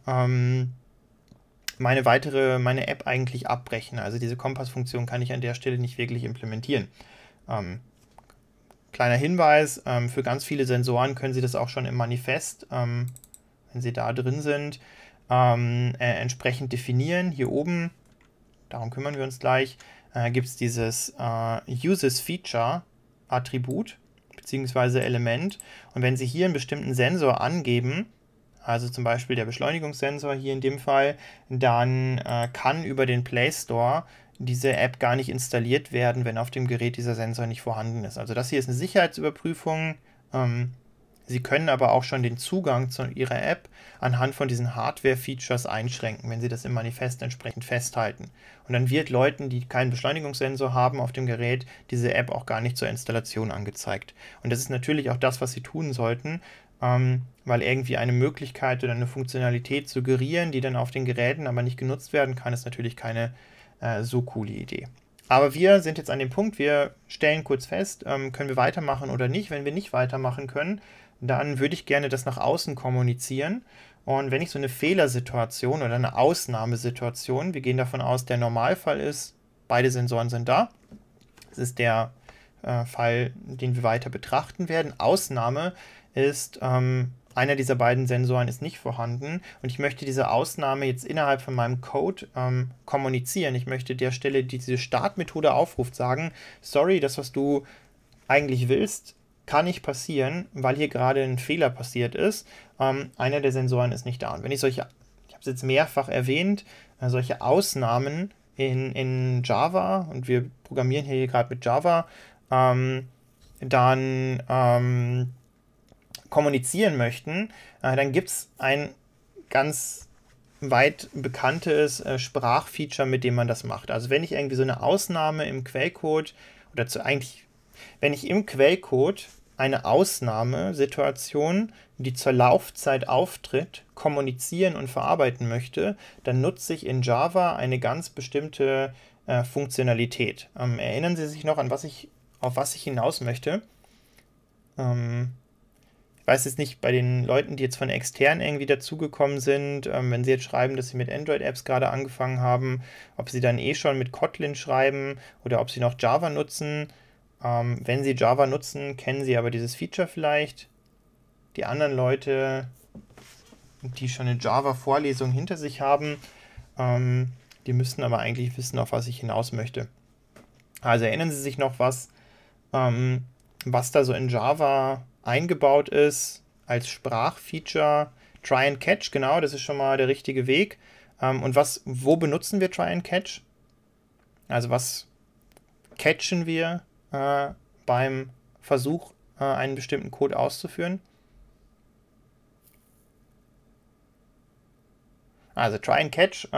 App eigentlich abbrechen. Also diese Kompassfunktion kann ich an der Stelle nicht wirklich implementieren. Kleiner Hinweis, für ganz viele Sensoren können Sie das auch schon im Manifest, wenn Sie da drin sind, entsprechend definieren. Hier oben, darum kümmern wir uns gleich, gibt es dieses Uses Feature Attribut bzw. Element. Und wenn Sie hier einen bestimmten Sensor angeben, also zum Beispiel der Beschleunigungssensor hier in dem Fall, dann kann über den Play Store diese App gar nicht installiert werden, wenn auf dem Gerät dieser Sensor nicht vorhanden ist. Also das hier ist eine Sicherheitsüberprüfung. Sie können aber auch schon den Zugang zu Ihrer App anhand von diesen Hardware-Features einschränken, wenn Sie das im Manifest entsprechend festhalten. Und dann wird Leuten, die keinen Beschleunigungssensor haben auf dem Gerät, diese App auch gar nicht zur Installation angezeigt. Und das ist natürlich auch das, was Sie tun sollten, weil irgendwie eine Möglichkeit oder eine Funktionalität suggerieren, die dann auf den Geräten aber nicht genutzt werden kann, ist natürlich keine so coole Idee. Aber wir sind jetzt an dem Punkt, wir stellen kurz fest, können wir weitermachen oder nicht. Wenn wir nicht weitermachen können, dann würde ich gerne das nach außen kommunizieren. Und wenn ich so eine Fehlersituation oder eine Ausnahmesituation, wir gehen davon aus, der Normalfall ist, beide Sensoren sind da. Das ist der Fall, den wir weiter betrachten werden. Ausnahme ist, einer dieser beiden Sensoren ist nicht vorhanden und ich möchte diese Ausnahme jetzt innerhalb von meinem Code kommunizieren. Ich möchte der Stelle, die diese Startmethode aufruft, sagen, sorry, das, was du eigentlich willst, kann nicht passieren, weil hier gerade ein Fehler passiert ist. Einer der Sensoren ist nicht da. Und wenn ich solche, ich habe es jetzt mehrfach erwähnt, solche Ausnahmen in Java, und wir programmieren hier gerade mit Java, dann kommunizieren möchten, dann gibt es ein ganz weit bekanntes Sprachfeature, mit dem man das macht. Also wenn ich irgendwie so eine Ausnahme im Quellcode oder wenn ich im Quellcode eine Ausnahmesituation, die zur Laufzeit auftritt, kommunizieren und verarbeiten möchte, dann nutze ich in Java eine ganz bestimmte Funktionalität. Erinnern Sie sich noch an auf was ich hinaus möchte? Ich weiß jetzt nicht, bei den Leuten, die jetzt von extern irgendwie dazugekommen sind, wenn sie jetzt schreiben, dass sie mit Android-Apps gerade angefangen haben, ob sie dann schon mit Kotlin schreiben oder ob sie noch Java nutzen. Wenn sie Java nutzen, kennen sie aber dieses Feature vielleicht. Die anderen Leute, die schon eine Java-Vorlesung hinter sich haben, die müssten aber eigentlich wissen, auf was ich hinaus möchte. Also erinnern Sie sich noch, was da so in Java eingebaut ist als Sprachfeature. Try and Catch, genau, das ist schon mal der richtige Weg. Und wo benutzen wir Try and Catch? Also was catchen wir beim Versuch, einen bestimmten Code auszuführen? Also Try and Catch,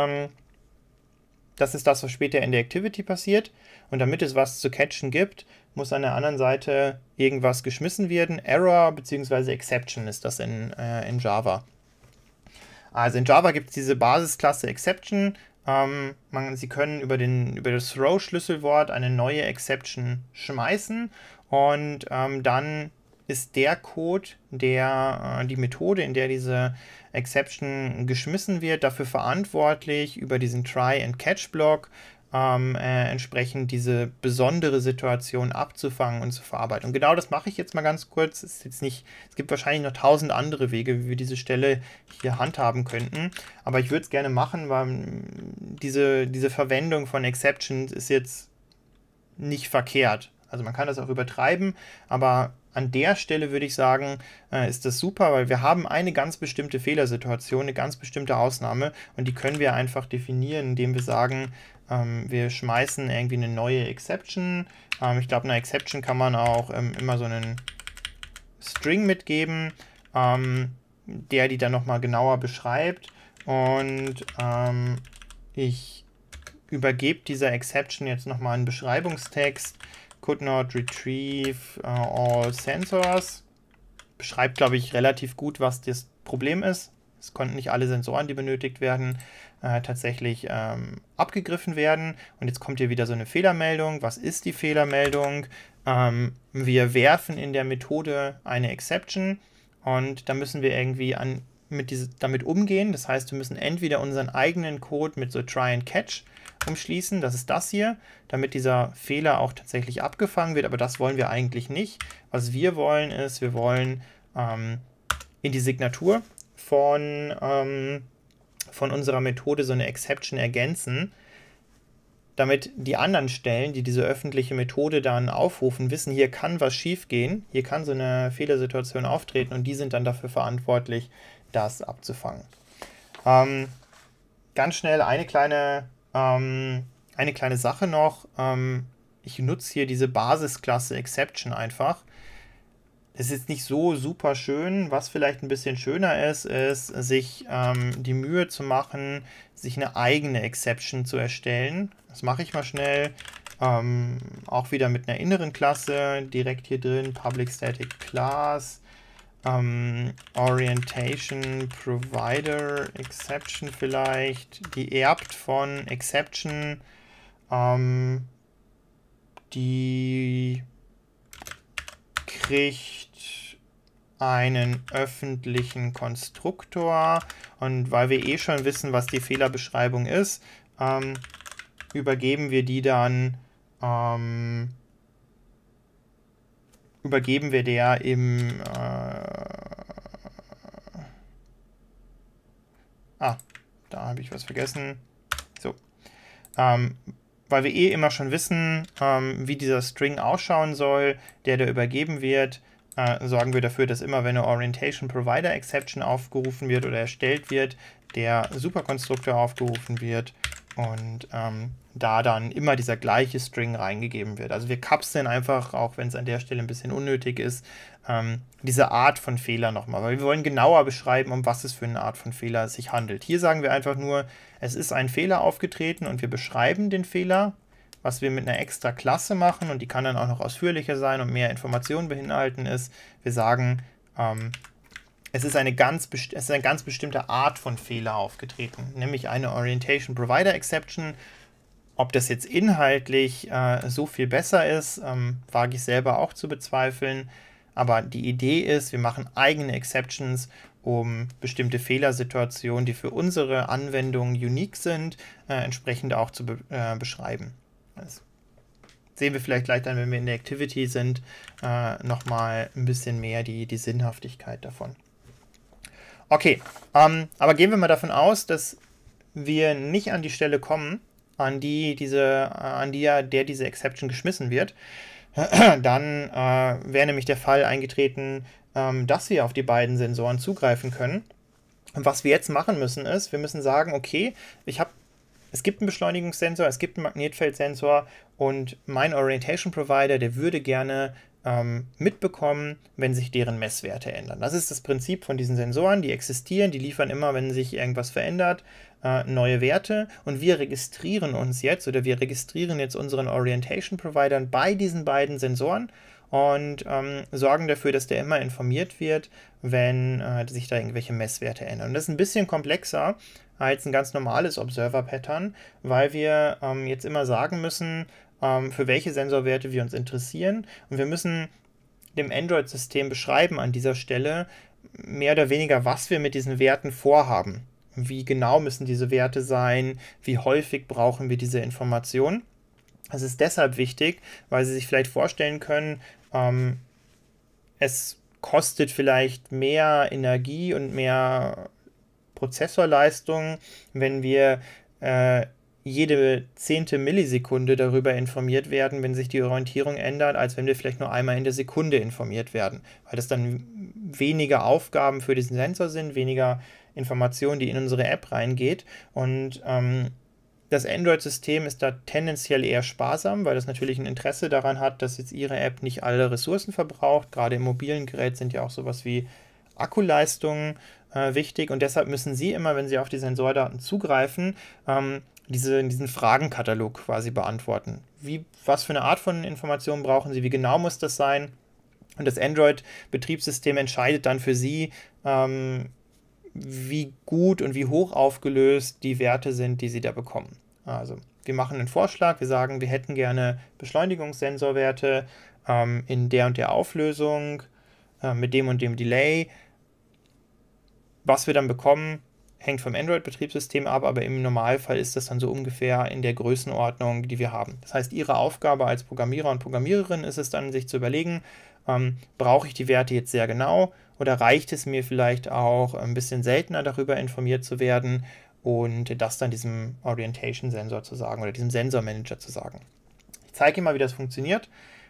das ist das, was später in der Activity passiert. Und damit es was zu catchen gibt, muss an der anderen Seite irgendwas geschmissen werden. Error bzw. Exception ist das in Java. Also in Java gibt es diese Basisklasse Exception. Sie können über das Throw-Schlüsselwort eine neue Exception schmeißen und dann ist der Code, die Methode, in der diese Exception geschmissen wird, dafür verantwortlich, über diesen Try-and-Catch-Block entsprechend diese besondere Situation abzufangen und zu verarbeiten. Und genau das mache ich jetzt mal ganz kurz. Es gibt wahrscheinlich noch 1000 andere Wege, wie wir diese Stelle hier handhaben könnten. Aber ich würde es gerne machen, weil diese Verwendung von Exceptions ist jetzt nicht verkehrt. Also man kann das auch übertreiben, aber an der Stelle würde ich sagen, ist das super, weil wir haben eine ganz bestimmte Fehlersituation, eine ganz bestimmte Ausnahme und die können wir einfach definieren, indem wir sagen, wir schmeißen irgendwie eine neue Exception. Ich glaube, einer Exception kann man auch immer so einen String mitgeben, der die dann nochmal genauer beschreibt und ich übergebe dieser Exception jetzt nochmal einen Beschreibungstext. Could not retrieve all sensors. Beschreibt, glaube ich, relativ gut, was das Problem ist. Es konnten nicht alle Sensoren, die benötigt werden, tatsächlich abgegriffen werden. Und jetzt kommt hier wieder so eine Fehlermeldung. Was ist die Fehlermeldung? Wir werfen in der Methode eine Exception und da müssen wir irgendwie damit umgehen. Das heißt, wir müssen entweder unseren eigenen Code mit so Try and Catch umschließen, das ist das hier, damit dieser Fehler auch tatsächlich abgefangen wird, aber das wollen wir eigentlich nicht. Was wir wollen ist, wir wollen in die Signatur von unserer Methode so eine Exception ergänzen, damit die anderen Stellen, die diese öffentliche Methode dann aufrufen, wissen, hier kann was schief gehen, hier kann so eine Fehlersituation auftreten und die sind dann dafür verantwortlich, das abzufangen. Ganz schnell eine kleine Sache noch. Ich nutze hier diese Basisklasse Exception einfach. Es ist nicht so super schön. Was vielleicht ein bisschen schöner ist, sich die Mühe zu machen, sich eine eigene Exception zu erstellen. Das mache ich mal schnell. Auch wieder mit einer inneren Klasse, direkt hier drin, Public Static Class, Orientation Provider Exception vielleicht, die erbt von Exception, die kriegt einen öffentlichen Konstruktor und weil wir schon wissen, was die Fehlerbeschreibung ist, übergeben wir der im da habe ich was vergessen. So. Weil wir immer schon wissen, wie dieser String ausschauen soll, der da übergeben wird, sorgen wir dafür, dass immer, wenn eine Orientation Provider Exception aufgerufen wird oder erstellt wird, der Superkonstruktor aufgerufen wird und da dann immer dieser gleiche String reingegeben wird. Also wir kapseln einfach, auch wenn es an der Stelle ein bisschen unnötig ist, diese Art von Fehler nochmal, weil wir wollen genauer beschreiben, um was es für eine Art von Fehler es sich handelt. Hier sagen wir einfach nur, es ist ein Fehler aufgetreten und wir beschreiben den Fehler, was wir mit einer extra Klasse machen und die kann dann auch noch ausführlicher sein und mehr Informationen beinhalten ist. Wir sagen, es ist eine ganz bestimmte Art von Fehler aufgetreten, nämlich eine Orientation Provider Exception. Ob das jetzt inhaltlich so viel besser ist, wage ich selber auch zu bezweifeln. Aber die Idee ist, wir machen eigene Exceptions, um bestimmte Fehlersituationen, die für unsere Anwendungen unique sind, entsprechend auch zu beschreiben. Das sehen wir vielleicht gleich dann, wenn wir in der Activity sind, nochmal ein bisschen mehr die Sinnhaftigkeit davon. Okay, aber gehen wir mal davon aus, dass wir nicht an die Stelle kommen, an der diese Exception geschmissen wird. Dann wäre nämlich der Fall eingetreten, dass wir auf die beiden Sensoren zugreifen können. Und was wir jetzt machen müssen ist, wir müssen sagen, okay, es gibt einen Beschleunigungssensor, es gibt einen Magnetfeldsensor und mein Orientation Provider, der würde gerne mitbekommen, wenn sich deren Messwerte ändern. Das ist das Prinzip von diesen Sensoren, die existieren, die liefern immer, wenn sich irgendwas verändert, neue Werte, und wir registrieren uns jetzt oder wir registrieren jetzt unseren Orientation Providern bei diesen beiden Sensoren und sorgen dafür, dass der immer informiert wird, wenn sich da irgendwelche Messwerte ändern. Und das ist ein bisschen komplexer als ein ganz normales Observer-Pattern, weil wir jetzt immer sagen müssen, für welche Sensorwerte wir uns interessieren, und wir müssen dem Android-System beschreiben an dieser Stelle mehr oder weniger, was wir mit diesen Werten vorhaben. Wie genau müssen diese Werte sein, wie häufig brauchen wir diese Informationen. Das ist deshalb wichtig, weil Sie sich vielleicht vorstellen können, es kostet vielleicht mehr Energie und mehr Prozessorleistung, wenn wir jede 10. Millisekunde darüber informiert werden, wenn sich die Orientierung ändert, als wenn wir vielleicht nur einmal in der Sekunde informiert werden, weil das dann weniger Aufgaben für diesen Sensor sind, weniger Informationen, die in unsere App reingeht, und das Android-System ist da tendenziell eher sparsam, weil das natürlich ein Interesse daran hat, dass jetzt Ihre App nicht alle Ressourcen verbraucht. Gerade im mobilen Gerät sind ja auch sowas wie Akkuleistungen wichtig, und deshalb müssen Sie immer, wenn Sie auf die Sensordaten zugreifen, diesen Fragenkatalog quasi beantworten. Was für eine Art von Informationen brauchen Sie, wie genau muss das sein? Und das Android-Betriebssystem entscheidet dann für Sie, wie gut und wie hoch aufgelöst die Werte sind, die Sie da bekommen. Also wir machen einen Vorschlag, wir sagen, wir hätten gerne Beschleunigungssensorwerte in der und der Auflösung, mit dem und dem Delay. Was wir dann bekommen, hängt vom Android-Betriebssystem ab, aber im Normalfall ist das dann so ungefähr in der Größenordnung, die wir haben. Das heißt, Ihre Aufgabe als Programmierer und Programmiererin ist es dann, sich zu überlegen, brauche ich die Werte jetzt sehr genau oder reicht es mir vielleicht auch ein bisschen seltener darüber informiert zu werden und das dann diesem Orientation-Sensor zu sagen oder diesem Sensor-Manager zu sagen. Ich zeige Ihnen mal, wie das funktioniert.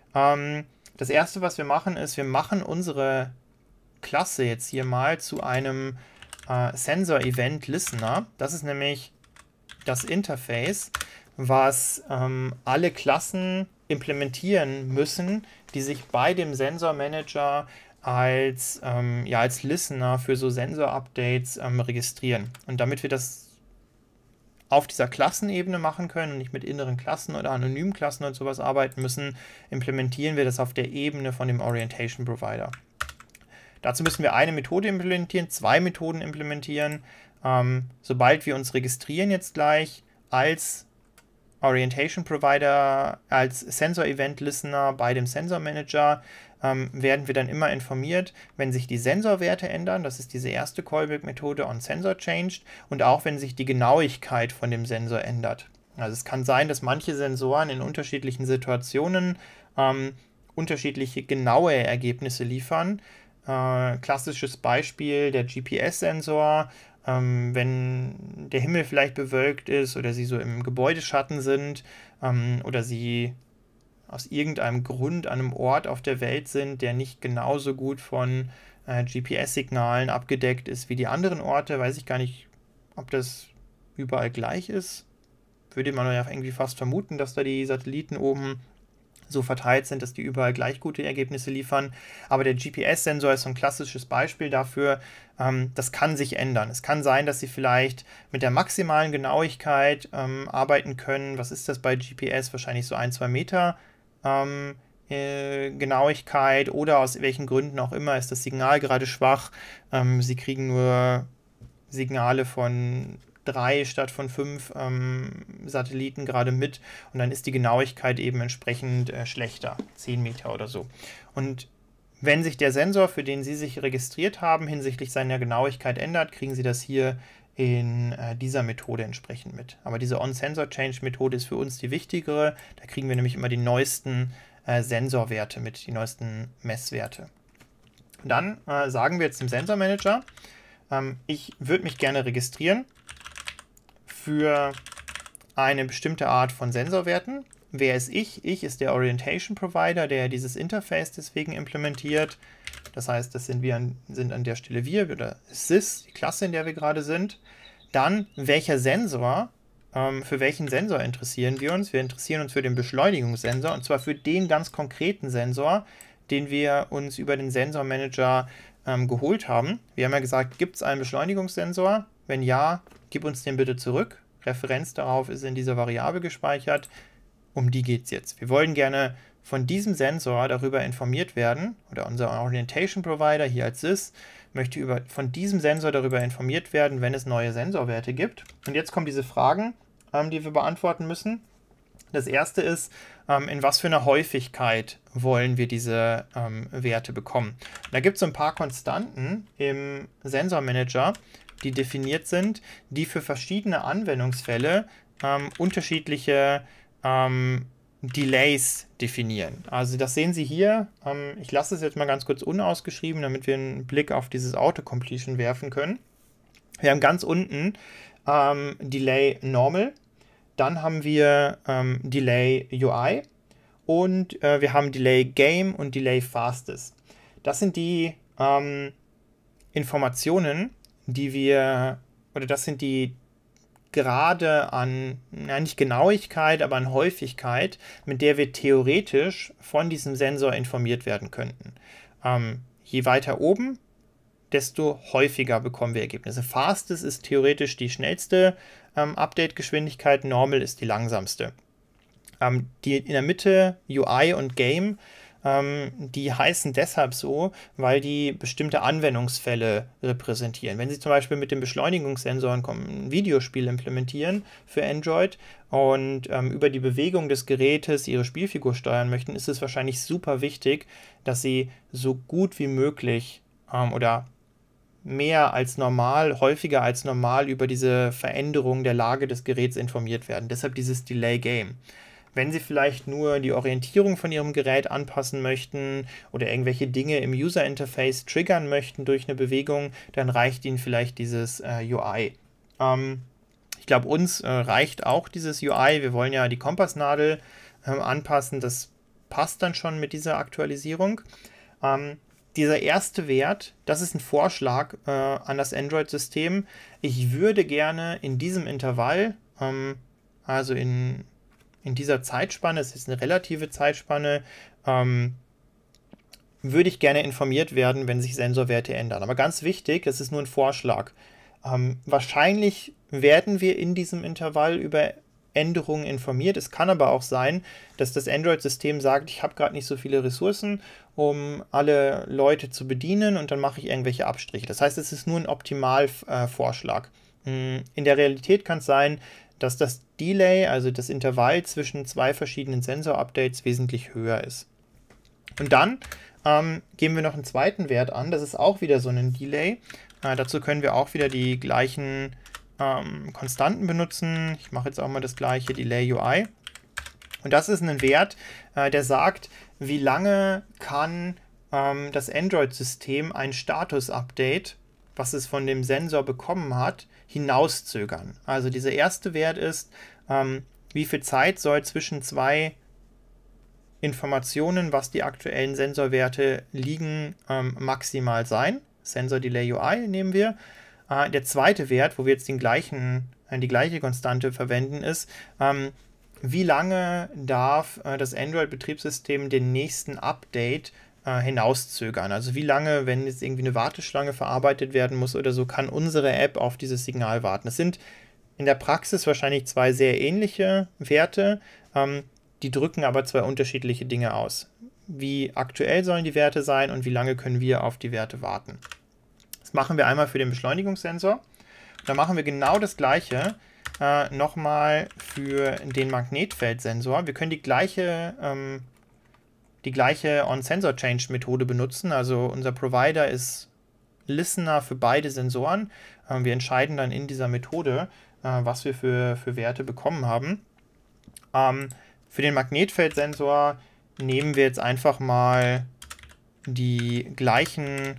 Das erste, was wir machen, ist, wir machen unsere Klasse jetzt hier mal zu einem Sensor Event Listener. Das ist nämlich das Interface, was alle Klassen implementieren müssen, die sich bei dem Sensor Manager als Listener für so Sensor-Updates registrieren. Und damit wir das auf dieser Klassenebene machen können und nicht mit inneren Klassen oder anonymen Klassen und sowas arbeiten müssen, implementieren wir das auf der Ebene von dem Orientation Provider. Dazu müssen wir eine Methode implementieren, 2 Methoden implementieren. Sobald wir uns registrieren jetzt gleich als Orientation Provider, als Sensor Event Listener bei dem Sensor Manager, werden wir dann immer informiert, wenn sich die Sensorwerte ändern. Das ist diese erste Callback-Methode onSensorChanged, und auch wenn sich die Genauigkeit von dem Sensor ändert. Also es kann sein, dass manche Sensoren in unterschiedlichen Situationen unterschiedliche genaue Ergebnisse liefern. Klassisches Beispiel, der GPS-Sensor, wenn der Himmel vielleicht bewölkt ist oder Sie so im Gebäudeschatten sind oder Sie aus irgendeinem Grund an einem Ort auf der Welt sind, der nicht genauso gut von GPS-Signalen abgedeckt ist wie die anderen Orte, weiß ich gar nicht, ob das überall gleich ist. Würde man ja irgendwie fast vermuten, dass da die Satelliten oben so verteilt sind, dass die überall gleich gute Ergebnisse liefern. Aber der GPS-Sensor ist so ein klassisches Beispiel dafür, das kann sich ändern. Es kann sein, dass Sie vielleicht mit der maximalen Genauigkeit arbeiten können. Was ist das bei GPS? Wahrscheinlich so 1-2 Meter Genauigkeit, oder aus welchen Gründen auch immer ist das Signal gerade schwach. Sie kriegen nur Signale von 3 statt von 5 Satelliten gerade mit, und dann ist die Genauigkeit eben entsprechend schlechter, 10 Meter oder so. Und wenn sich der Sensor, für den Sie sich registriert haben, hinsichtlich seiner Genauigkeit ändert, kriegen Sie das hier in dieser Methode entsprechend mit. Aber diese onSensorChange-Methode ist für uns die wichtigere. Da kriegen wir nämlich immer die neuesten Sensorwerte mit, die neuesten Messwerte. Dann sagen wir jetzt dem Sensor Manager, ich würde mich gerne registrieren für eine bestimmte Art von Sensorwerten. Wer ist ich? Ich ist der Orientation Provider, der dieses Interface deswegen implementiert. Das heißt, das sind an der Stelle wir, oder SIS, die Klasse, in der wir gerade sind. Dann, welcher Sensor, für welchen Sensor interessieren wir uns? Wir interessieren uns für den Beschleunigungssensor, und zwar für den ganz konkreten Sensor, den wir uns über den Sensor Manager geholt haben. Wir haben ja gesagt, gibt es einen Beschleunigungssensor? Wenn ja, gib uns den bitte zurück. Referenz darauf ist in dieser Variable gespeichert. Um die geht es jetzt. Wir wollen gerne von diesem Sensor darüber informiert werden, oder unser Orientation Provider hier als SYS möchte von diesem Sensor darüber informiert werden, wenn es neue Sensorwerte gibt. Und jetzt kommen diese Fragen, die wir beantworten müssen. Das erste ist, in was für einer Häufigkeit wollen wir diese Werte bekommen. Da gibt es so ein paar Konstanten im Sensormanager, die definiert sind, die für verschiedene Anwendungsfälle unterschiedliche Delays definieren. Also das sehen Sie hier. Ich lasse es jetzt mal ganz kurz unausgeschrieben, damit wir einen Blick auf dieses Autocompletion werfen können. Wir haben ganz unten Delay Normal. Dann haben wir Delay UI und wir haben Delay Game und Delay Fastest. Das sind die Informationen, das sind die Grade an, nicht Genauigkeit, aber an Häufigkeit, mit der wir theoretisch von diesem Sensor informiert werden könnten. Je weiter oben, desto häufiger bekommen wir Ergebnisse. Fastest ist theoretisch die schnellste Update-Geschwindigkeit, Normal ist die langsamste. Die in der Mitte, UI und Game, die heißen deshalb so, weil die bestimmte Anwendungsfälle repräsentieren. Wenn Sie zum Beispiel mit dem Beschleunigungssensor ein Videospiel implementieren für Android und über die Bewegung des Gerätes Ihre Spielfigur steuern möchten, ist es wahrscheinlich super wichtig, dass Sie so gut wie möglich oder mehr als normal, häufiger als normal über diese Veränderung der Lage des Geräts informiert werden. Deshalb dieses Delay Game. Wenn Sie vielleicht nur die Orientierung von Ihrem Gerät anpassen möchten oder irgendwelche Dinge im User-Interface triggern möchten durch eine Bewegung, dann reicht Ihnen vielleicht dieses UI. Ich glaube, uns reicht auch dieses UI. Wir wollen ja die Kompassnadel anpassen. Das passt dann schon mit dieser Aktualisierung. Dieser erste Wert, das ist ein Vorschlag an das Android-System. Ich würde gerne in diesem Intervall, also in dieser Zeitspanne, es ist eine relative Zeitspanne, würde ich gerne informiert werden, wenn sich Sensorwerte ändern. Aber ganz wichtig, es ist nur ein Vorschlag. Wahrscheinlich werden wir in diesem Intervall über Änderungen informiert. Es kann aber auch sein, dass das Android-System sagt, ich habe gerade nicht so viele Ressourcen, um alle Leute zu bedienen und dann mache ich irgendwelche Abstriche. Das heißt, es ist nur ein Optimalvorschlag. In der Realität kann es sein, dass das Delay, also das Intervall zwischen zwei verschiedenen Sensor-Updates, wesentlich höher ist. Und dann geben wir noch einen zweiten Wert an, das ist auch wieder so ein Delay. Dazu können wir auch wieder die gleichen Konstanten benutzen. Ich mache jetzt auch mal das gleiche Delay UI. Und das ist ein Wert, der sagt, wie lange kann das Android-System ein Status-Update, was es von dem Sensor bekommen hat, hinauszögern. Also dieser erste Wert ist, wie viel Zeit soll zwischen zwei Informationen, was die aktuellen Sensorwerte liegen, maximal sein. Sensor Delay UI nehmen wir. Der zweite Wert, wo wir jetzt die gleiche Konstante verwenden, ist, wie lange darf das Android-Betriebssystem den nächsten Update hinauszögern. Also wie lange, wenn jetzt irgendwie eine Warteschlange verarbeitet werden muss oder so, kann unsere App auf dieses Signal warten. Das sind in der Praxis wahrscheinlich zwei sehr ähnliche Werte, die drücken aber zwei unterschiedliche Dinge aus. Wie aktuell sollen die Werte sein und wie lange können wir auf die Werte warten? Das machen wir einmal für den Beschleunigungssensor. Dann machen wir genau das gleiche nochmal für den Magnetfeldsensor. Wir können die gleiche On-Sensor-Change-Methode benutzen. Also unser Provider ist Listener für beide Sensoren. Wir entscheiden dann in dieser Methode, was wir für Werte bekommen haben. Für den Magnetfeldsensor nehmen wir jetzt einfach mal die gleichen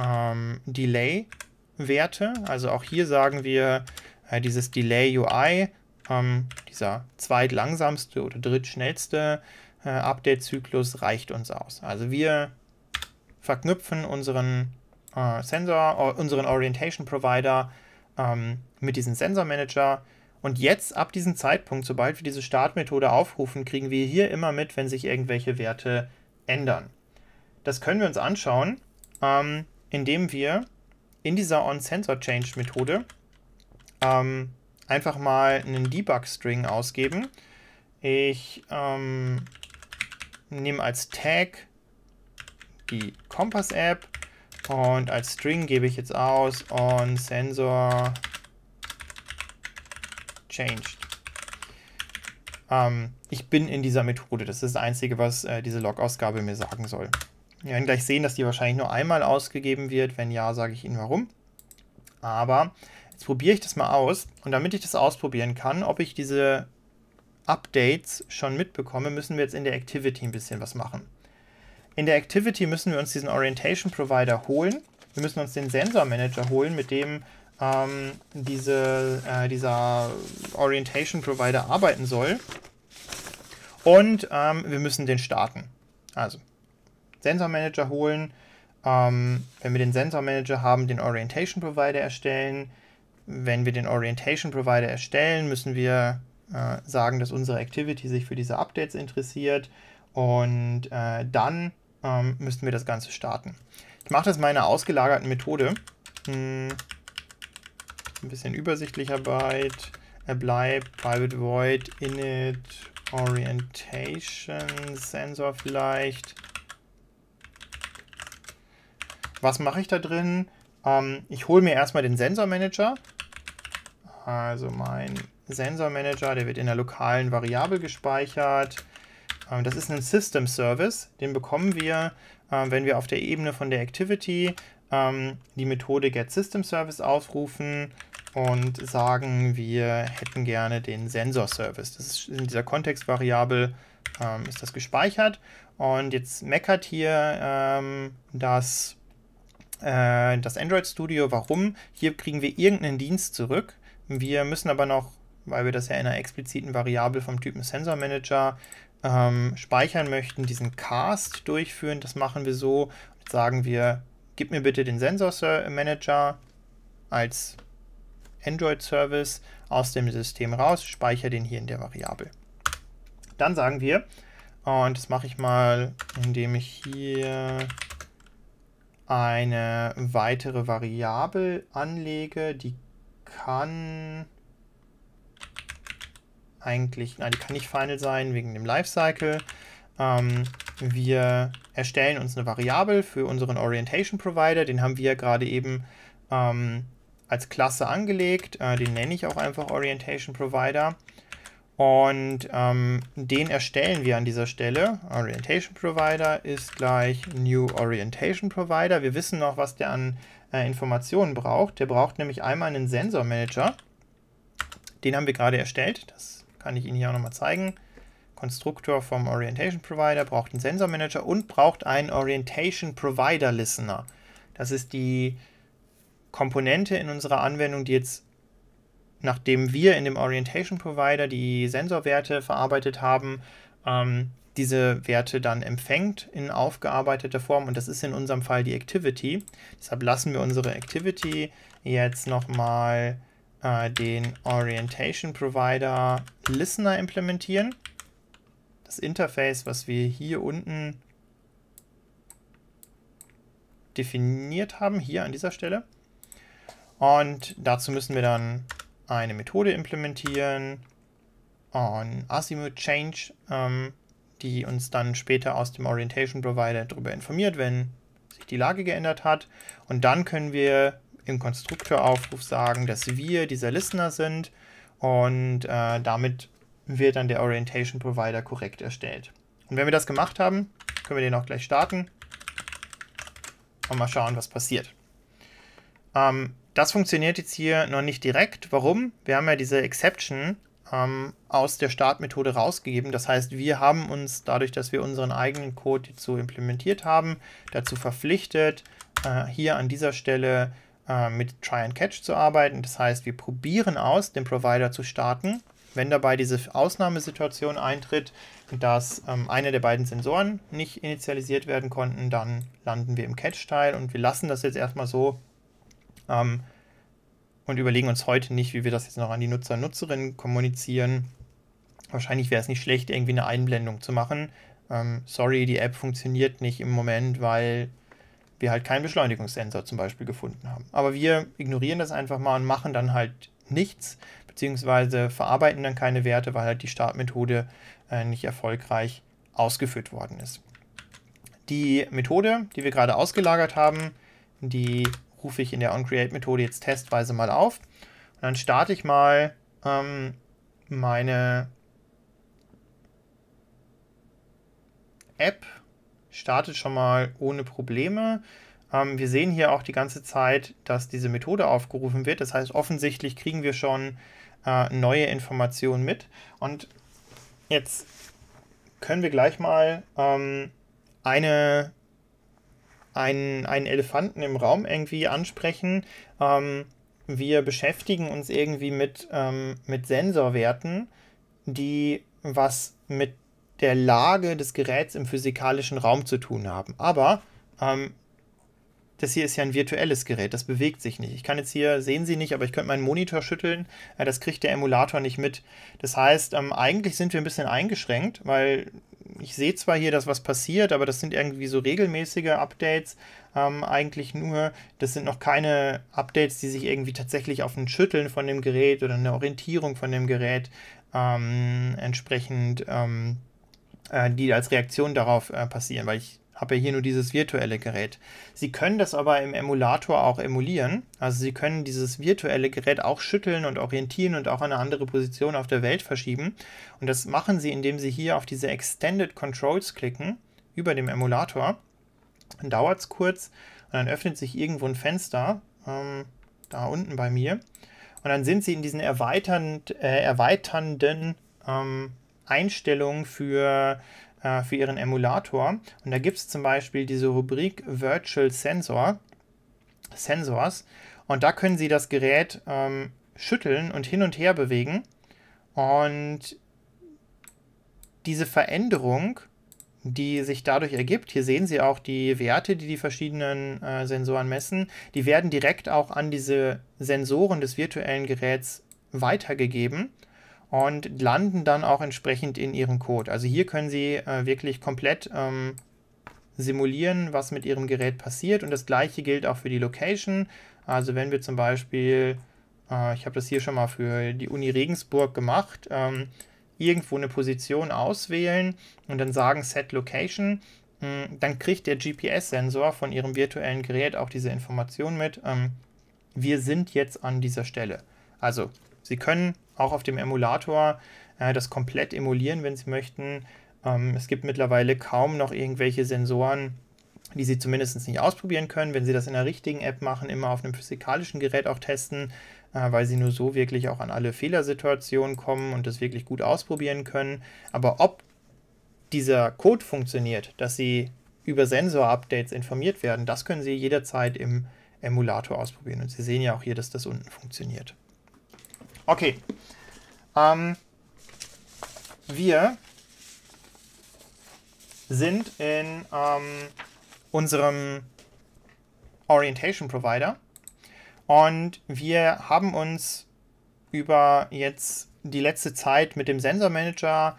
Delay-Werte. Also auch hier sagen wir, dieses Delay UI, dieser zweitlangsamste oder drittschnellste Update-Zyklus reicht uns aus. Also wir verknüpfen unseren unseren Orientation Provider mit diesem Sensor Manager. Und jetzt, ab diesem Zeitpunkt, sobald wir diese Startmethode aufrufen, kriegen wir hier immer mit, wenn sich irgendwelche Werte ändern. Das können wir uns anschauen, indem wir in dieser onSensorChange-Methode einfach mal einen Debug-String ausgeben. Ich nehme als Tag die Kompass-App und als String gebe ich jetzt aus onSensorChanged. Ich bin in dieser Methode. Das ist das Einzige, was diese Log-Ausgabe mir sagen soll. Wir werden gleich sehen, dass die wahrscheinlich nur einmal ausgegeben wird. Wenn ja, sage ich Ihnen warum. Aber jetzt probiere ich das mal aus. Und damit ich das ausprobieren kann, ob ich diese Updates schon mitbekomme, müssen wir jetzt in der Activity ein bisschen was machen. In der Activity müssen wir uns diesen Orientation Provider holen. Wir müssen uns den Sensor Manager holen, mit dem dieser Orientation Provider arbeiten soll. Und wir müssen den starten. Also Sensor Manager holen. Wenn wir den Sensor Manager haben, den Orientation Provider erstellen. Wenn wir den Orientation Provider erstellen, müssen wir sagen, dass unsere Activity sich für diese Updates interessiert. Und dann müssten wir das Ganze starten. Ich mache das mal in einer ausgelagerten Methode. Ein bisschen übersichtlicher bleibt private void init orientation sensor vielleicht. Was mache ich da drin? Ich hole mir erstmal den Sensor Manager. Also mein Sensor Manager, der wird in der lokalen Variable gespeichert. Das ist ein System Service. Den bekommen wir, wenn wir auf der Ebene von der Activity die Methode getSystemService aufrufen und sagen, wir hätten gerne den Sensor Service. Das ist in dieser Kontextvariable ist das gespeichert. Und jetzt meckert hier das Android Studio, warum? Hier kriegen wir irgendeinen Dienst zurück. Wir müssen aber noch, weil wir das ja in einer expliziten Variable vom Typen Sensor Manager speichern möchten, diesen Cast durchführen. Das machen wir so. Jetzt sagen wir, gib mir bitte den Sensor Manager als Android Service aus dem System raus, speichere den hier in der Variable. Dann sagen wir, und das mache ich mal, indem ich hier eine weitere Variable anlege, die kann eigentlich, nein, die kann nicht final sein wegen dem Lifecycle. Wir erstellen uns eine Variable für unseren Orientation Provider, den haben wir gerade eben als Klasse angelegt, den nenne ich auch einfach Orientation Provider. Und den erstellen wir an dieser Stelle. Orientation Provider ist gleich New Orientation Provider. Wir wissen noch, was der an Informationen braucht. Der braucht nämlich einmal einen Sensor Manager. Den haben wir gerade erstellt. Das kann ich Ihnen hier auch nochmal zeigen. Konstruktor vom Orientation Provider braucht einen Sensor Manager und braucht einen Orientation Provider Listener. Das ist die Komponente in unserer Anwendung, die jetzt, nachdem wir in dem Orientation Provider die Sensorwerte verarbeitet haben, diese Werte dann empfängt in aufgearbeiteter Form, und das ist in unserem Fall die Activity. Deshalb lassen wir unsere Activity jetzt nochmal den Orientation Provider Listener implementieren. Das Interface, was wir hier unten definiert haben, hier an dieser Stelle. Und dazu müssen wir dann eine Methode implementieren, onAzimuthChange, die uns dann später aus dem Orientation Provider darüber informiert, wenn sich die Lage geändert hat. Und dann können wir im Konstruktoraufruf sagen, dass wir dieser Listener sind, und damit wird dann der Orientation Provider korrekt erstellt. Und wenn wir das gemacht haben, können wir den auch gleich starten und mal schauen, was passiert. Das funktioniert jetzt hier noch nicht direkt. Warum? Wir haben ja diese Exception aus der Startmethode rausgegeben. Das heißt, wir haben uns dadurch, dass wir unseren eigenen Code dazu implementiert haben, dazu verpflichtet, hier an dieser Stelle mit Try and Catch zu arbeiten. Das heißt, wir probieren aus, den Provider zu starten. Wenn dabei diese Ausnahmesituation eintritt, dass eine der beiden Sensoren nicht initialisiert werden konnten, dann landen wir im Catch-Teil, und wir lassen das jetzt erstmal so und überlegen uns heute nicht, wie wir das jetzt noch an die Nutzer und Nutzerinnen kommunizieren. Wahrscheinlich wäre es nicht schlecht, irgendwie eine Einblendung zu machen, sorry, die App funktioniert nicht im Moment, weil wir halt keinen Beschleunigungssensor zum Beispiel gefunden haben. Aber wir ignorieren das einfach mal und machen dann halt nichts, beziehungsweise verarbeiten dann keine Werte, weil halt die Startmethode nicht erfolgreich ausgeführt worden ist. Die Methode, die wir gerade ausgelagert haben, die rufe ich in der onCreate-Methode jetzt testweise mal auf. Und dann starte ich mal meine App. Startet schon mal ohne Probleme. Wir sehen hier auch die ganze Zeit, dass diese Methode aufgerufen wird. Das heißt, offensichtlich kriegen wir schon neue Informationen mit. Und jetzt können wir gleich mal einen Elefanten im Raum irgendwie ansprechen. Wir beschäftigen uns irgendwie mit Sensorwerten, die was mit der Lage des Geräts im physikalischen Raum zu tun haben. Aber das hier ist ja ein virtuelles Gerät, das bewegt sich nicht. Ich kann jetzt hier, sehen Sie nicht, aber ich könnte meinen Monitor schütteln, das kriegt der Emulator nicht mit. Das heißt, eigentlich sind wir ein bisschen eingeschränkt, weil ich sehe zwar hier, dass was passiert, aber das sind irgendwie so regelmäßige Updates eigentlich nur. Das sind noch keine Updates, die sich irgendwie tatsächlich auf ein Schütteln von dem Gerät oder eine Orientierung von dem Gerät entsprechend, die als Reaktion darauf passieren, weil ich habe ja hier nur dieses virtuelle Gerät. Sie können das aber im Emulator auch emulieren. Also Sie können dieses virtuelle Gerät auch schütteln und orientieren und auch an eine andere Position auf der Welt verschieben. Und das machen Sie, indem Sie hier auf diese Extended Controls klicken, über dem Emulator. Dann dauert es kurz und dann öffnet sich irgendwo ein Fenster, da unten bei mir. Und dann sind Sie in diesen erweiternden Einstellungen für Ihren Emulator. Und da gibt es zum Beispiel diese Rubrik Virtual Sensors. Und da können Sie das Gerät schütteln und hin und her bewegen. Und diese Veränderung, die sich dadurch ergibt, hier sehen Sie auch die Werte, die die verschiedenen Sensoren messen, die werden direkt auch an diese Sensoren des virtuellen Geräts weitergegeben und landen dann auch entsprechend in Ihrem Code. Also hier können Sie wirklich komplett simulieren, was mit Ihrem Gerät passiert, und das gleiche gilt auch für die Location. Also wenn wir zum Beispiel, ich habe das hier schon mal für die Uni Regensburg gemacht, irgendwo eine Position auswählen und dann sagen Set Location, dann kriegt der GPS-Sensor von Ihrem virtuellen Gerät auch diese Information mit, wir sind jetzt an dieser Stelle. Also Sie können auch auf dem Emulator das komplett emulieren, wenn Sie möchten. Es gibt mittlerweile kaum noch irgendwelche Sensoren, die Sie zumindest nicht ausprobieren können. Wenn Sie das in der richtigen App machen, immer auf einem physikalischen Gerät auch testen, weil Sie nur so wirklich auch an alle Fehlersituationen kommen und das wirklich gut ausprobieren können. Aber ob dieser Code funktioniert, dass Sie über Sensor-Updates informiert werden, das können Sie jederzeit im Emulator ausprobieren. Und Sie sehen ja auch hier, dass das unten funktioniert. Okay, wir sind in unserem Orientation Provider und wir haben uns über jetzt die letzte Zeit mit dem Sensor Manager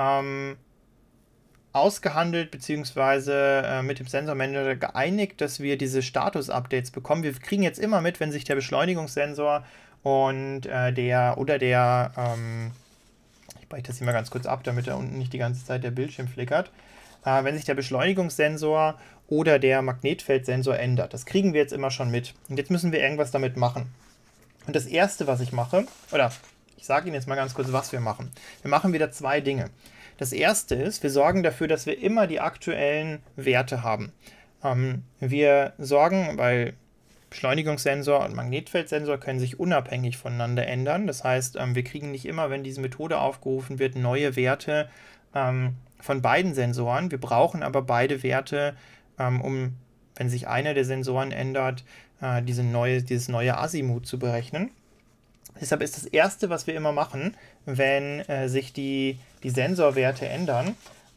ausgehandelt bzw. mit dem Sensor Manager geeinigt, dass wir diese Status-Updates bekommen. Wir kriegen jetzt immer mit, wenn sich der Beschleunigungssensor und ich breche das hier mal ganz kurz ab, damit da unten nicht die ganze Zeit der Bildschirm flickert. Wenn sich der Beschleunigungssensor oder der Magnetfeldsensor ändert. Das kriegen wir jetzt immer schon mit. Und jetzt müssen wir irgendwas damit machen. Und das Erste, was ich mache, oder ich sage Ihnen jetzt mal ganz kurz, was wir machen. Wir machen wieder zwei Dinge. Das Erste ist, wir sorgen dafür, dass wir immer die aktuellen Werte haben. Wir sorgen, weil Beschleunigungssensor und Magnetfeldsensor können sich unabhängig voneinander ändern. Das heißt, wir kriegen nicht immer, wenn diese Methode aufgerufen wird, neue Werte von beiden Sensoren. Wir brauchen aber beide Werte, um, wenn sich einer der Sensoren ändert, dieses neue Azimuth zu berechnen. Deshalb ist das Erste, was wir immer machen, wenn sich die Sensorwerte ändern,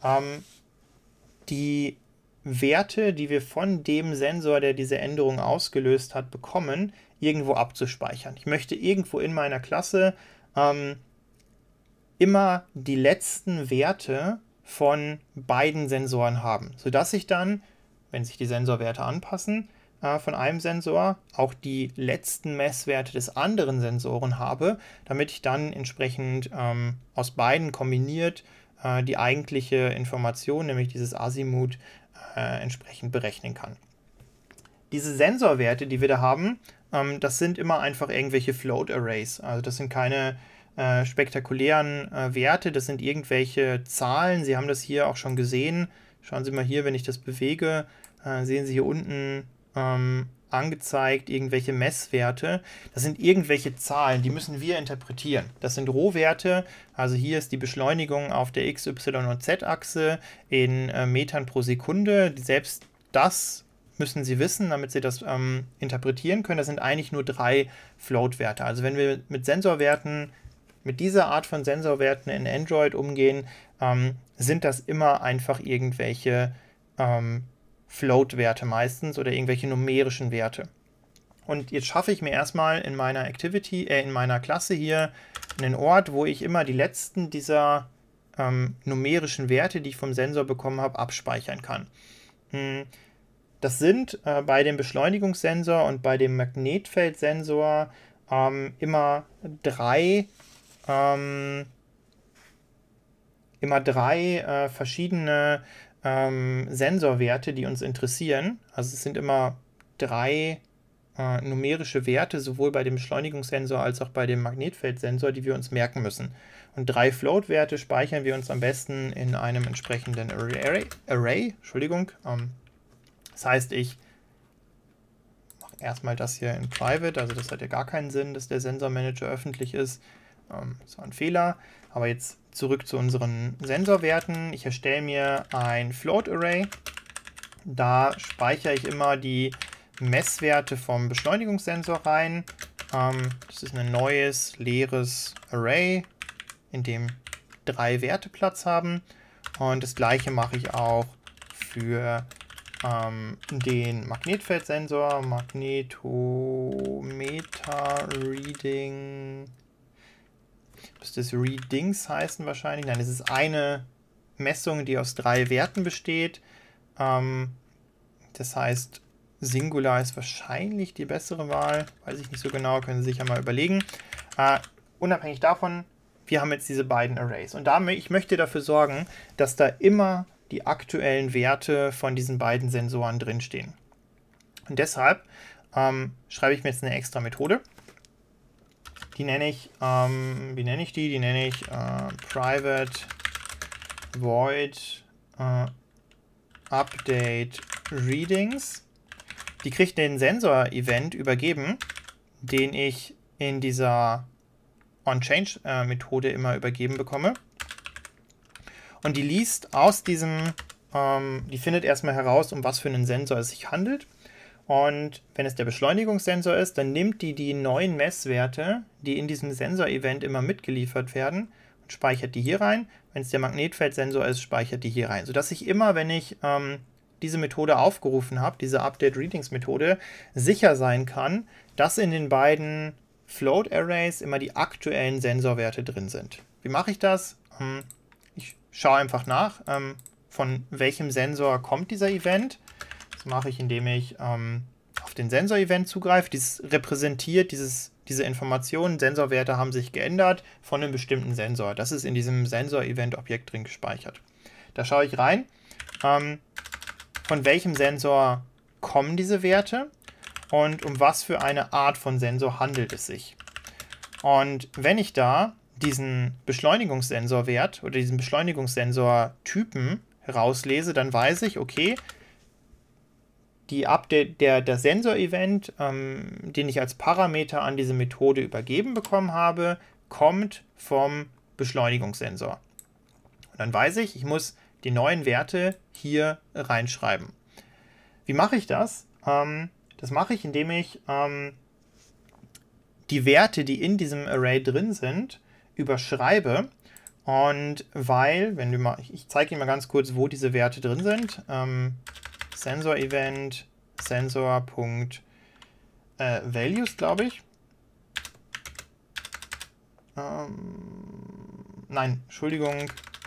die Werte, die wir von dem Sensor, der diese Änderung ausgelöst hat, bekommen, irgendwo abzuspeichern. Ich möchte irgendwo in meiner Klasse immer die letzten Werte von beiden Sensoren haben, sodass ich dann, wenn sich die Sensorwerte anpassen, von einem Sensor auch die letzten Messwerte des anderen Sensoren habe, damit ich dann entsprechend aus beiden kombiniert die eigentliche Information, nämlich dieses Azimuth, entsprechend berechnen kann. Diese Sensorwerte, die wir da haben, das sind immer einfach irgendwelche Float Arrays. Also das sind keine spektakulären Werte, das sind irgendwelche Zahlen. Sie haben das hier auch schon gesehen. Schauen Sie mal hier, wenn ich das bewege, sehen Sie hier unten angezeigt irgendwelche Messwerte. Das sind irgendwelche Zahlen, die müssen wir interpretieren. Das sind Rohwerte, also hier ist die Beschleunigung auf der X, Y und Z-Achse in Metern pro Sekunde. Selbst das müssen Sie wissen, damit Sie das interpretieren können. Das sind eigentlich nur 3 Float-Werte. Also wenn wir mit Sensorwerten, mit dieser Art von Sensorwerten in Android umgehen, sind das immer einfach irgendwelche Float-Werte meistens oder irgendwelche numerischen Werte. Und jetzt schaffe ich mir erstmal in meiner in meiner Klasse hier einen Ort, wo ich immer die letzten dieser numerischen Werte, die ich vom Sensor bekommen habe, abspeichern kann. Das sind bei dem Beschleunigungssensor und bei dem Magnetfeldsensor immer drei verschiedene Sensorwerte, die uns interessieren. Also es sind immer 3 numerische Werte, sowohl bei dem Beschleunigungssensor als auch bei dem Magnetfeldsensor, die wir uns merken müssen. Und 3 Float-Werte speichern wir uns am besten in einem entsprechenden Array. Das heißt, ich mache erstmal das hier in Private, also das hat ja gar keinen Sinn, dass der Sensormanager öffentlich ist. Das war ein Fehler. Aber jetzt zurück zu unseren Sensorwerten. Ich erstelle mir ein Float Array. Da speichere ich immer die Messwerte vom Beschleunigungssensor rein. Das ist ein neues, leeres Array, in dem 3 Werte Platz haben. Und das gleiche mache ich auch für den Magnetfeldsensor. Magnetometer Reading. Müsste es Readings heißen wahrscheinlich. Nein, es ist eine Messung, die aus 3 Werten besteht. Das heißt, Singular ist wahrscheinlich die bessere Wahl. Weiß ich nicht so genau, können Sie sich ja mal überlegen. Unabhängig davon, wir haben jetzt diese beiden Arrays. Und ich möchte dafür sorgen, dass da immer die aktuellen Werte von diesen beiden Sensoren drinstehen. Und deshalb schreibe ich mir jetzt eine extra Methode. Die nenne ich, wie nenne ich die? Die nenne ich private void update readings. Die kriegt den Sensor-Event übergeben, den ich in dieser onChange-Methode immer übergeben bekomme. Und die liest aus diesem, die findet erstmal heraus, um was für einen Sensor es sich handelt. Und wenn es der Beschleunigungssensor ist, dann nimmt die neuen Messwerte, die in diesem Sensor-Event immer mitgeliefert werden, und speichert die hier rein. Wenn es der Magnetfeldsensor ist, speichert die hier rein. Sodass ich immer, wenn ich diese Methode aufgerufen habe, diese Update-Readings-Methode, sicher sein kann, dass in den beiden Float-Arrays immer die aktuellen Sensorwerte drin sind. Wie mache ich das? Ich schaue einfach nach, von welchem Sensor kommt dieser Event. Das mache ich, indem ich auf den Sensor-Event zugreife. Dies repräsentiert diese Informationen. Sensorwerte haben sich geändert von einem bestimmten Sensor. Das ist in diesem Sensor-Event-Objekt drin gespeichert. Da schaue ich rein, von welchem Sensor kommen diese Werte und um was für eine Art von Sensor handelt es sich. Und wenn ich da diesen Beschleunigungssensorwert oder diesen Beschleunigungssensor-Typen herauslese, dann weiß ich, okay, der Sensor-Event, den ich als Parameter an diese Methode übergeben bekommen habe, kommt vom Beschleunigungssensor. Und dann weiß ich, ich muss die neuen Werte hier reinschreiben. Wie mache ich das? Das mache ich, indem ich die Werte, die in diesem Array drin sind, überschreibe. Und weil, ich zeige Ihnen mal ganz kurz, wo diese Werte drin sind. Sensor-Event, Sensor.values, glaube ich. Nein, Entschuldigung,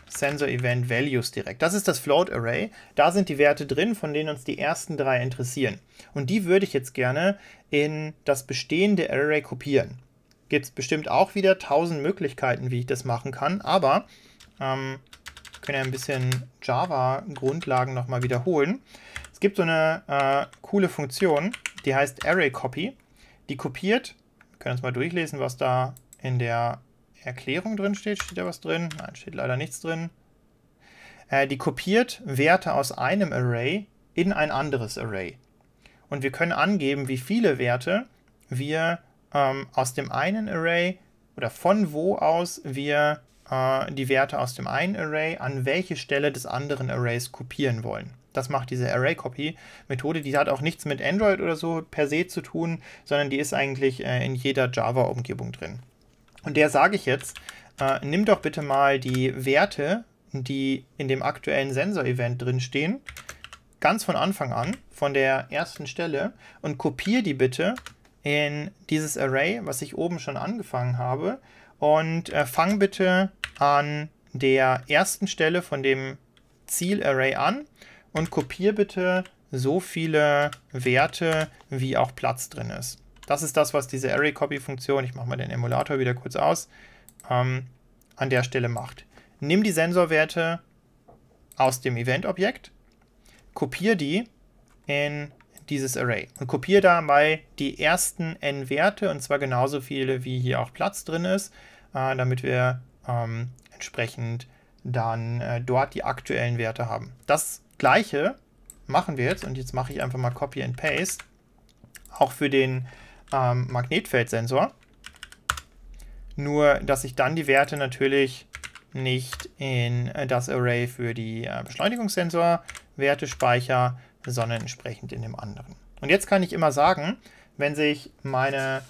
Sensor Event Values direkt. Das ist das Float Array. Da sind die Werte drin, von denen uns die ersten 3 interessieren. Und die würde ich jetzt gerne in das bestehende Array kopieren. Gibt es bestimmt auch wieder 1000 Möglichkeiten, wie ich das machen kann, aber wir können ja ein bisschen Java-Grundlagen nochmal wiederholen. Es gibt so eine coole Funktion, die heißt ArrayCopy. Die kopiert, wir können uns mal durchlesen, was da in der Erklärung drin steht. Steht da was drin? Nein, steht leider nichts drin. Die kopiert Werte aus einem Array in ein anderes Array. Und wir können angeben, wie viele Werte wir aus dem einen Array oder von wo aus wir die Werte aus dem einen Array an welche Stelle des anderen Arrays kopieren wollen. Das macht diese ArrayCopy-Methode. Die hat auch nichts mit Android oder so per se zu tun, sondern die ist eigentlich in jeder Java-Umgebung drin. Und der sage ich jetzt, nimm doch bitte mal die Werte, die in dem aktuellen Sensor-Event drin stehen, ganz von Anfang an, von der ersten Stelle, und kopiere die bitte in dieses Array, was ich oben schon angefangen habe, und fang bitte an der ersten Stelle von dem Ziel-Array an und kopiere bitte so viele Werte, wie auch Platz drin ist. Das ist das, was diese ArrayCopy-Funktion, ich mache mal den Emulator wieder kurz aus, an der Stelle macht. Nimm die Sensorwerte aus dem Event-Objekt, kopiere die in dieses Array und kopiere dabei die ersten n Werte, und zwar genauso viele, wie hier auch Platz drin ist, damit wir entsprechend dann dort die aktuellen Werte haben. Das gleiche machen wir jetzt, und jetzt mache ich einfach mal Copy and Paste, auch für den Magnetfeldsensor, nur dass ich dann die Werte natürlich nicht in das Array für die Beschleunigungssensorwerte speichere, sondern entsprechend in dem anderen. Und jetzt kann ich immer sagen, wenn sich mein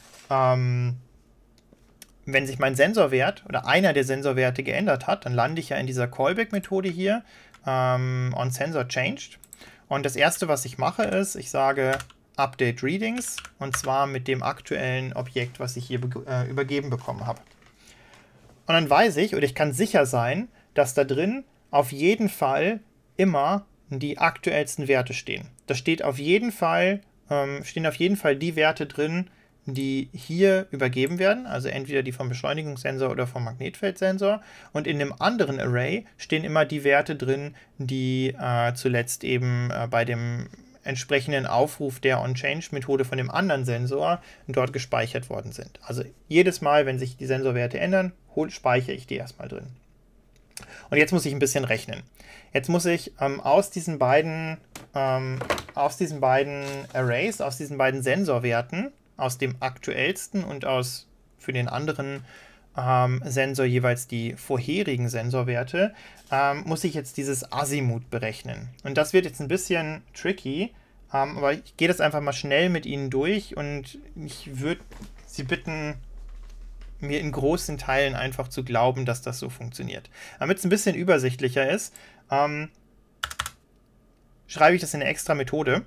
Sensorwert oder einer der Sensorwerte geändert hat, dann lande ich ja in dieser Callback-Methode hier, onSensorChanged. Und das erste, was ich mache, ist, ich sage Update Readings, und zwar mit dem aktuellen Objekt, was ich hier übergeben bekommen habe. Und dann weiß ich, oder ich kann sicher sein, dass da drin auf jeden Fall immer die aktuellsten Werte stehen. Da steht auf jeden Fall, stehen auf jeden Fall die Werte drin, die hier übergeben werden, also entweder die vom Beschleunigungssensor oder vom Magnetfeldsensor. Und in dem anderen Array stehen immer die Werte drin, die zuletzt eben bei dem entsprechenden Aufruf der onChange-Methode von dem anderen Sensor dort gespeichert worden sind. Also jedes Mal, wenn sich die Sensorwerte ändern, speichere ich die erstmal drin. Und jetzt muss ich ein bisschen rechnen. Jetzt muss ich aus diesen beiden Arrays, aus diesen beiden Sensorwerten, aus dem aktuellsten und aus für den anderen Sensor jeweils die vorherigen Sensorwerte, muss ich jetzt dieses Azimuth berechnen. Und das wird jetzt ein bisschen tricky, aber ich gehe das einfach mal schnell mit Ihnen durch, und ich würde Sie bitten, mir in großen Teilen einfach zu glauben, dass das so funktioniert. Damit es ein bisschen übersichtlicher ist, schreibe ich das in eine extra Methode.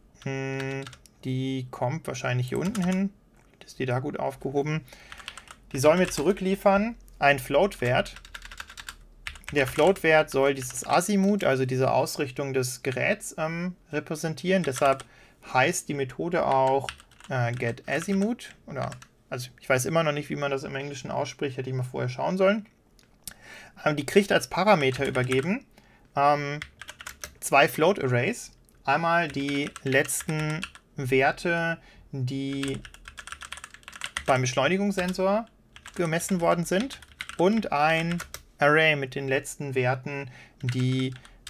Die kommt wahrscheinlich hier unten hin. Ist die da gut aufgehoben? Die soll mir zurückliefern einen Float-Wert. Der Float-Wert soll dieses Azimuth, also diese Ausrichtung des Geräts, repräsentieren. Deshalb heißt die Methode auch getAzimuth. Also ich weiß immer noch nicht, wie man das im Englischen ausspricht, hätte ich mal vorher schauen sollen. Die kriegt als Parameter übergeben 2 Float-Arrays. Einmal die letzten Werte, die beim Beschleunigungssensor gemessen worden sind, und ein Array mit den letzten Werten, die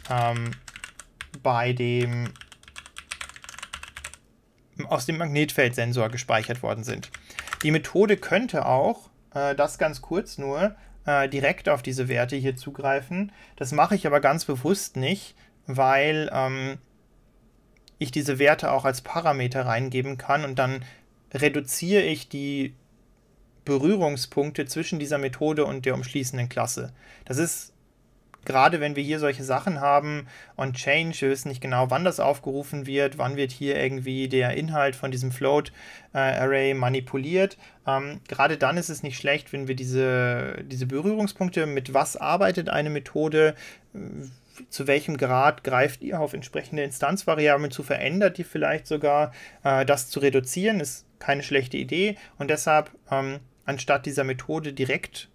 aus dem Magnetfeldsensor gespeichert worden sind. Die Methode könnte auch, das ganz kurz nur, direkt auf diese Werte hier zugreifen. Das mache ich aber ganz bewusst nicht, weil ich diese Werte auch als Parameter reingeben kann, und dann reduziere ich die Berührungspunkte zwischen dieser Methode und der umschließenden Klasse. Das ist gerade wenn wir hier solche Sachen haben und Change, wir wissen nicht genau, wann das aufgerufen wird, wann wird hier irgendwie der Inhalt von diesem Float Array manipuliert. Gerade dann ist es nicht schlecht, wenn wir diese Berührungspunkte, mit was arbeitet eine Methode, zu welchem Grad greift ihr auf entsprechende Instanzvariablen zu, verändert ihr vielleicht sogar, das zu reduzieren, ist keine schlechte Idee und deshalb anstatt diese Methode direkt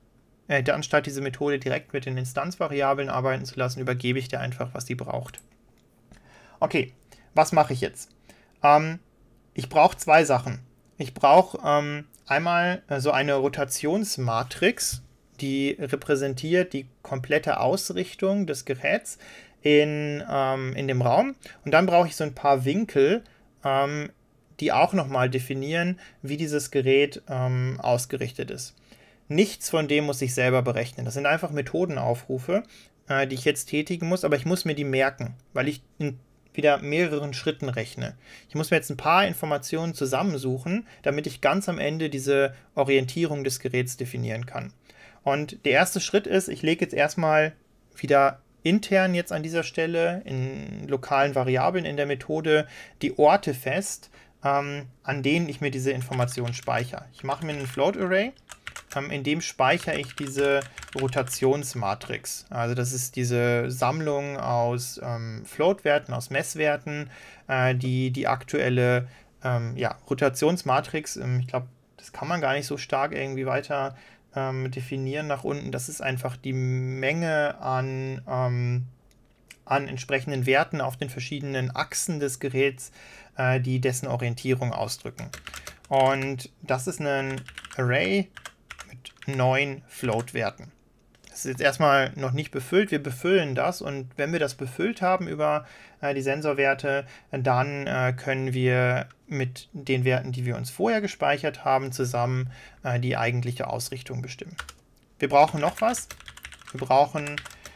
mit den Instanzvariablen arbeiten zu lassen, übergebe ich dir einfach, was die braucht. Okay, was mache ich jetzt? Ich brauche zwei Sachen. Ich brauche einmal so eine Rotationsmatrix, die repräsentiert die komplette Ausrichtung des Geräts in dem Raum. Und dann brauche ich so ein paar Winkel, die auch nochmal definieren, wie dieses Gerät ausgerichtet ist. Nichts von dem muss ich selber berechnen. Das sind einfach Methodenaufrufe, die ich jetzt tätigen muss, aber ich muss mir die merken, weil ich in wieder mehreren Schritten rechne. Ich muss mir jetzt ein paar Informationen zusammensuchen, damit ich ganz am Ende diese Orientierung des Geräts definieren kann. Und der erste Schritt ist, ich lege jetzt erstmal wieder intern jetzt an dieser Stelle in lokalen Variablen in der Methode die Orte fest, an denen ich mir diese Informationen speichere. Ich mache mir einen Float Array, in dem speichere ich diese Rotationsmatrix. Also das ist diese Sammlung aus Float-Werten, aus Messwerten, die aktuelle Rotationsmatrix, ich glaube, das kann man gar nicht so stark irgendwie weiter definieren nach unten. Das ist einfach die Menge an entsprechenden Werten auf den verschiedenen Achsen des Geräts, die dessen Orientierung ausdrücken. Und das ist ein Array mit 9 Float-Werten. Das ist jetzt erstmal noch nicht befüllt. Wir befüllen das und wenn wir das befüllt haben über die Sensorwerte, dann können wir mit den Werten, die wir uns vorher gespeichert haben, zusammen die eigentliche Ausrichtung bestimmen. Wir brauchen noch was. Wir brauchen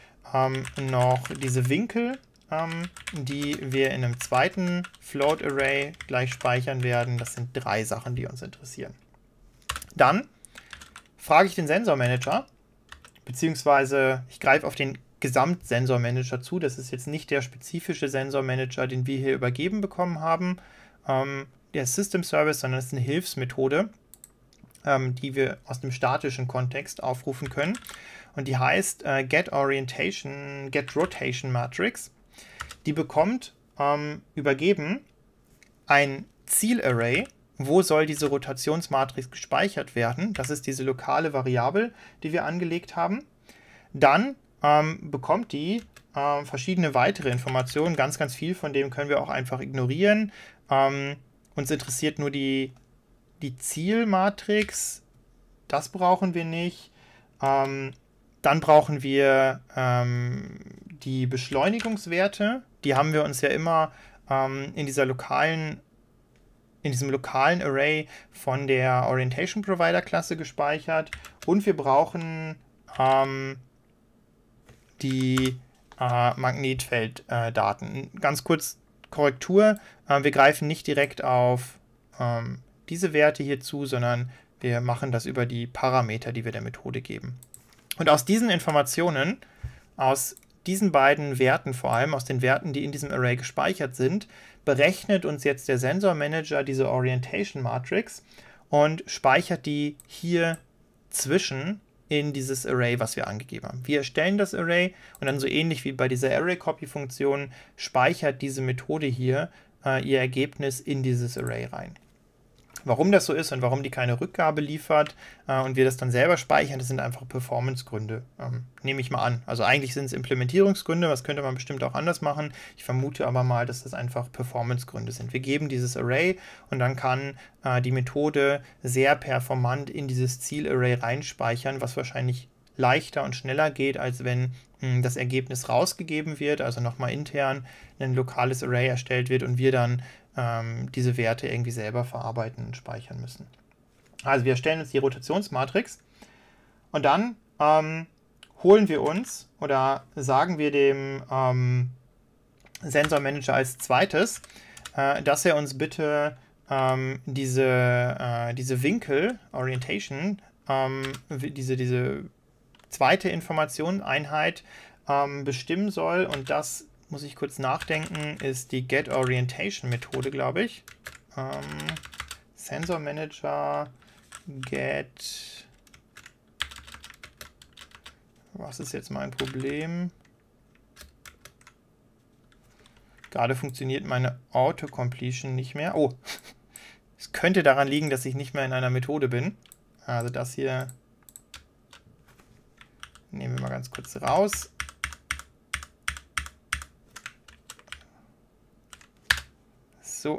noch diese Winkel, die wir in einem zweiten Float Array gleich speichern werden. Das sind 3 Sachen, die uns interessieren. Dann frage ich den Sensormanager, beziehungsweise ich greife auf den Gesamtsensormanager zu. Das ist jetzt nicht der spezifische Sensormanager, den wir hier übergeben bekommen haben, der System Service, sondern es ist eine Hilfsmethode, die wir aus dem statischen Kontext aufrufen können. Und die heißt Get Rotation Matrix. Die bekommt übergeben ein Zielarray. Wo soll diese Rotationsmatrix gespeichert werden? Das ist diese lokale Variable, die wir angelegt haben. Dann bekommt die verschiedene weitere Informationen. Ganz, ganz viel von dem können wir auch einfach ignorieren. Uns interessiert nur die Zielmatrix. Das brauchen wir nicht. Dann brauchen wir die Beschleunigungswerte. Die haben wir uns ja immer in diesem lokalen Array von der Orientation Provider Klasse gespeichert. Und wir brauchen die Magnetfelddaten. Ganz kurz Korrektur. Wir greifen nicht direkt auf diese Werte hier zu, sondern wir machen das über die Parameter, die wir der Methode geben. Und aus diesen Informationen, aus diesen beiden Werten vor allem, aus den Werten, die in diesem Array gespeichert sind, berechnet uns jetzt der Sensormanager diese Orientation Matrix und speichert die hier zwischen in dieses Array, was wir angegeben haben. Wir erstellen das Array und dann so ähnlich wie bei dieser Array-Copy-Funktion speichert diese Methode hier ihr Ergebnis in dieses Array rein. Warum das so ist und warum die keine Rückgabe liefert und wir das dann selber speichern, das sind einfach Performance-Gründe, nehme ich mal an. Also eigentlich sind es Implementierungsgründe, das könnte man bestimmt auch anders machen. Ich vermute aber mal, dass das einfach Performance-Gründe sind. Wir geben dieses Array und dann kann die Methode sehr performant in dieses Ziel-Array reinspeichern, was wahrscheinlich leichter und schneller geht, als wenn das Ergebnis rausgegeben wird, also nochmal intern ein lokales Array erstellt wird und wir dann diese Werte irgendwie selber verarbeiten und speichern müssen. Also wir erstellen jetzt die Rotationsmatrix und dann holen wir uns oder sagen wir dem Sensormanager als zweites, dass er uns bitte diese Winkel, Orientation, diese zweite Informationeneinheit bestimmen soll. Und das, muss ich kurz nachdenken, ist die GetOrientation-Methode, glaube ich. Sensor Manager get. Was ist jetzt mein Problem? Gerade funktioniert meine Autocompletion nicht mehr. Oh, es könnte daran liegen, dass ich nicht mehr in einer Methode bin. Also das hier nehmen wir mal ganz kurz raus. So.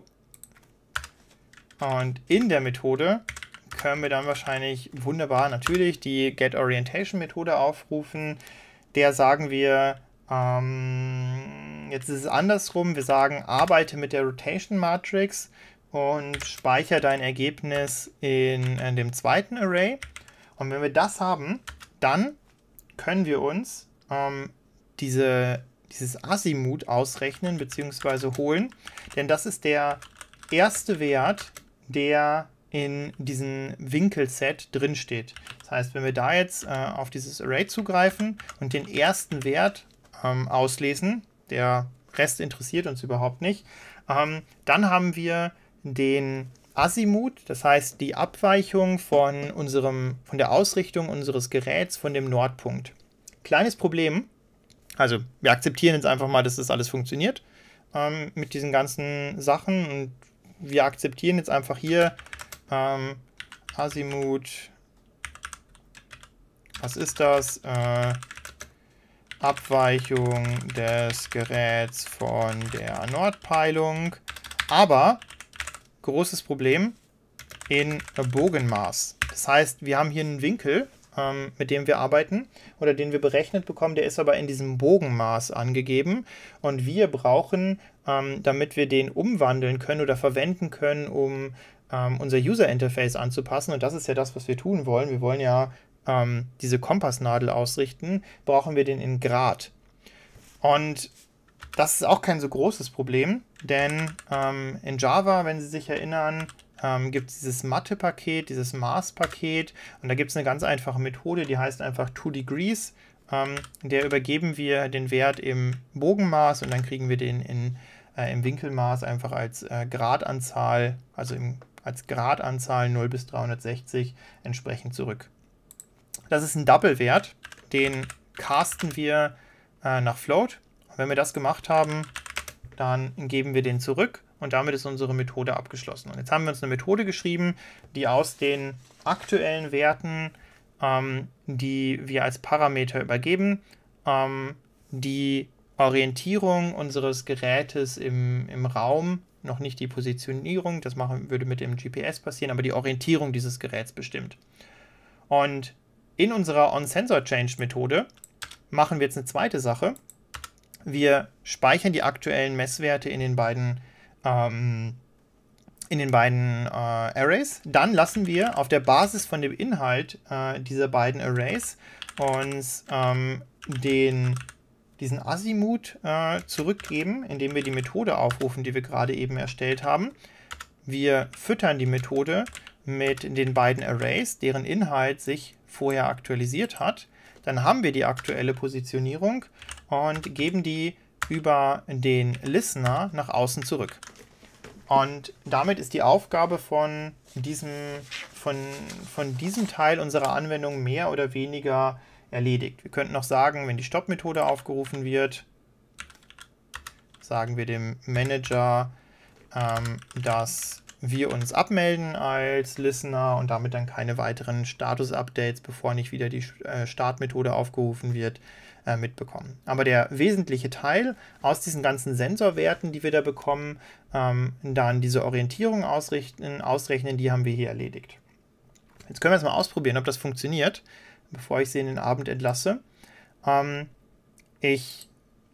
Und in der Methode können wir dann wahrscheinlich wunderbar natürlich die GetOrientation-Methode aufrufen. Der sagen wir, jetzt ist es andersrum, wir sagen, arbeite mit der Rotation Matrix und speichere dein Ergebnis in dem zweiten Array. Und wenn wir das haben, dann können wir uns dieses Azimuth ausrechnen bzw. holen, denn das ist der erste Wert, der in diesem Winkelset drin steht. Das heißt, wenn wir da jetzt auf dieses Array zugreifen und den ersten Wert auslesen, der Rest interessiert uns überhaupt nicht, dann haben wir den Azimuth, das heißt die Abweichung von der Ausrichtung unseres Geräts von dem Nordpunkt. Kleines Problem, also wir akzeptieren jetzt einfach mal, dass das alles funktioniert mit diesen ganzen Sachen und wir akzeptieren jetzt einfach hier Azimuth, was ist das? Abweichung des Geräts von der Nordpeilung, aber großes Problem in Bogenmaß. Das heißt, wir haben hier einen Winkel, mit dem wir arbeiten oder den wir berechnet bekommen, der ist aber in diesem Bogenmaß angegeben und wir brauchen, damit wir den umwandeln können oder verwenden können, um unser User-Interface anzupassen, und das ist ja das, was wir tun wollen. Wir wollen ja diese Kompassnadel ausrichten, brauchen wir den in Grad. Und das ist auch kein so großes Problem, denn in Java, wenn Sie sich erinnern, gibt es dieses Mathe-Paket, dieses Maß-Paket, und da gibt es eine ganz einfache Methode, die heißt einfach 2degrees. In der übergeben wir den Wert im Bogenmaß und dann kriegen wir den im Winkelmaß einfach als Gradanzahl, also als Gradanzahl 0 bis 360 entsprechend zurück. Das ist ein Double-Wert, den casten wir nach Float. Wenn wir das gemacht haben, dann geben wir den zurück und damit ist unsere Methode abgeschlossen. Und jetzt haben wir uns eine Methode geschrieben, die aus den aktuellen Werten, die wir als Parameter übergeben, die Orientierung unseres Gerätes im Raum, noch nicht die Positionierung, das würde mit dem GPS passieren, aber die Orientierung dieses Geräts bestimmt. Und in unserer OnSensorChange-Methode machen wir jetzt eine zweite Sache. Wir speichern die aktuellen Messwerte in den beiden Arrays. Dann lassen wir auf der Basis von dem Inhalt dieser beiden Arrays uns diesen Azimuth zurückgeben, indem wir die Methode aufrufen, die wir gerade eben erstellt haben. Wir füttern die Methode mit den beiden Arrays, deren Inhalt sich vorher aktualisiert hat. Dann haben wir die aktuelle Positionierung und geben die über den Listener nach außen zurück. Und damit ist die Aufgabe von diesem Teil unserer Anwendung mehr oder weniger erledigt. Wir könnten noch sagen, wenn die Stop-Methode aufgerufen wird, sagen wir dem Manager, dass wir uns abmelden als Listener und damit dann keine weiteren Status-Updates, bevor nicht wieder die Startmethode aufgerufen wird, mitbekommen. Aber der wesentliche Teil aus diesen ganzen Sensorwerten, die wir da bekommen, dann diese Orientierung ausrechnen, die haben wir hier erledigt. Jetzt können wir es mal ausprobieren, ob das funktioniert, bevor ich sie in den Abend entlasse. Ich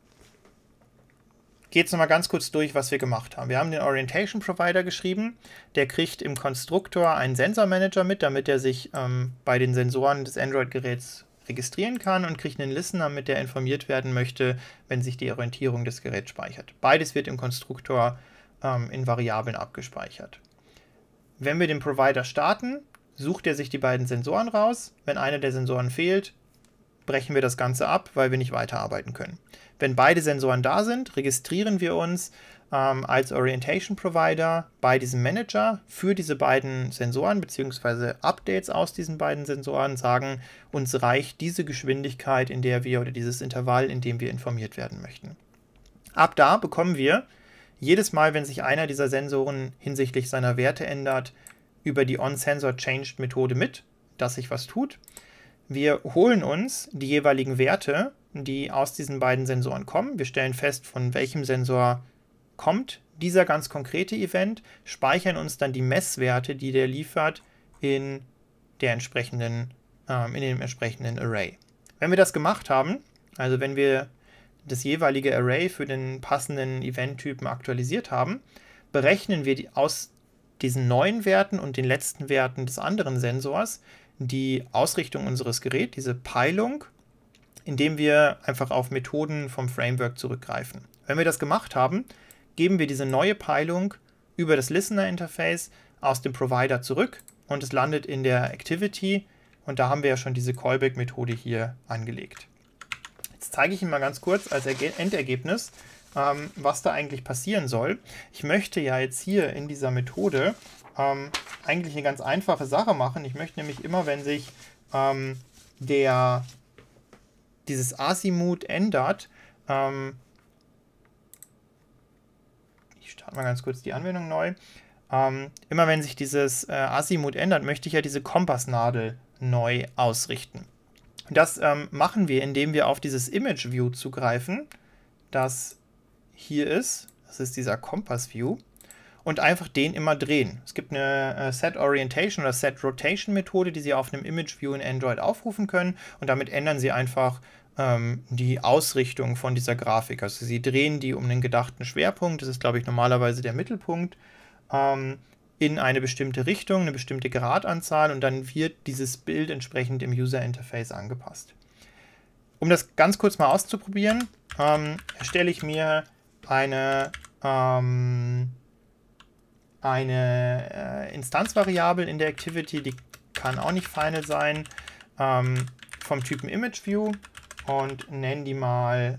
gehe jetzt nochmal ganz kurz durch, was wir gemacht haben. Wir haben den Orientation Provider geschrieben, der kriegt im Konstruktor einen Sensormanager mit, damit er sich bei den Sensoren des Android-Geräts registrieren kann und kriegt einen Listener, mit der informiert werden möchte, wenn sich die Orientierung des Geräts speichert. Beides wird im Konstruktor in Variablen abgespeichert. Wenn wir den Provider starten, sucht er sich die beiden Sensoren raus. Wenn einer der Sensoren fehlt, brechen wir das Ganze ab, weil wir nicht weiterarbeiten können. Wenn beide Sensoren da sind, registrieren wir uns als Orientation Provider bei diesem Manager für diese beiden Sensoren bzw. Updates aus diesen beiden Sensoren, sagen, uns reicht diese Geschwindigkeit, in der wir oder dieses Intervall, in dem wir informiert werden möchten. Ab da bekommen wir jedes Mal, wenn sich einer dieser Sensoren hinsichtlich seiner Werte ändert, über die OnSensorChanged-Methode mit, dass sich was tut. Wir holen uns die jeweiligen Werte, die aus diesen beiden Sensoren kommen. Wir stellen fest, von welchem Sensor kommt dieser ganz konkrete Event, speichern uns dann die Messwerte, die der liefert, in dem entsprechenden Array. Wenn wir das gemacht haben, also wenn wir das jeweilige Array für den passenden Eventtypen aktualisiert haben, berechnen wir aus diesen neuen Werten und den letzten Werten des anderen Sensors die Ausrichtung unseres Geräts, diese Peilung, indem wir einfach auf Methoden vom Framework zurückgreifen. Wenn wir das gemacht haben, geben wir diese neue Peilung über das Listener-Interface aus dem Provider zurück und es landet in der Activity und da haben wir ja schon diese Callback-Methode hier angelegt. Jetzt zeige ich Ihnen mal ganz kurz als Endergebnis, was da eigentlich passieren soll. Ich möchte ja jetzt hier in dieser Methode eigentlich eine ganz einfache Sache machen. Ich möchte nämlich immer, wenn sich dieses Azimuth ändert, ich starte mal ganz kurz die Anwendung neu, immer wenn sich dieses Azimuth ändert, möchte ich ja diese Kompassnadel neu ausrichten. Das machen wir, indem wir auf dieses Image View zugreifen, das hier ist. Das ist dieser Compass View. Und einfach den immer drehen. Es gibt eine Set Orientation oder Set Rotation Methode, die Sie auf einem Image View in Android aufrufen können. Und damit ändern Sie einfach die Ausrichtung von dieser Grafik. Also Sie drehen die um einen gedachten Schwerpunkt. Das ist, glaube ich, normalerweise der Mittelpunkt. In eine bestimmte Richtung, eine bestimmte Gradanzahl und dann wird dieses Bild entsprechend im User Interface angepasst. Um das ganz kurz mal auszuprobieren, erstelle ich mir eine Instanzvariable in der Activity, die kann auch nicht final sein, vom Typen ImageView und nenne die mal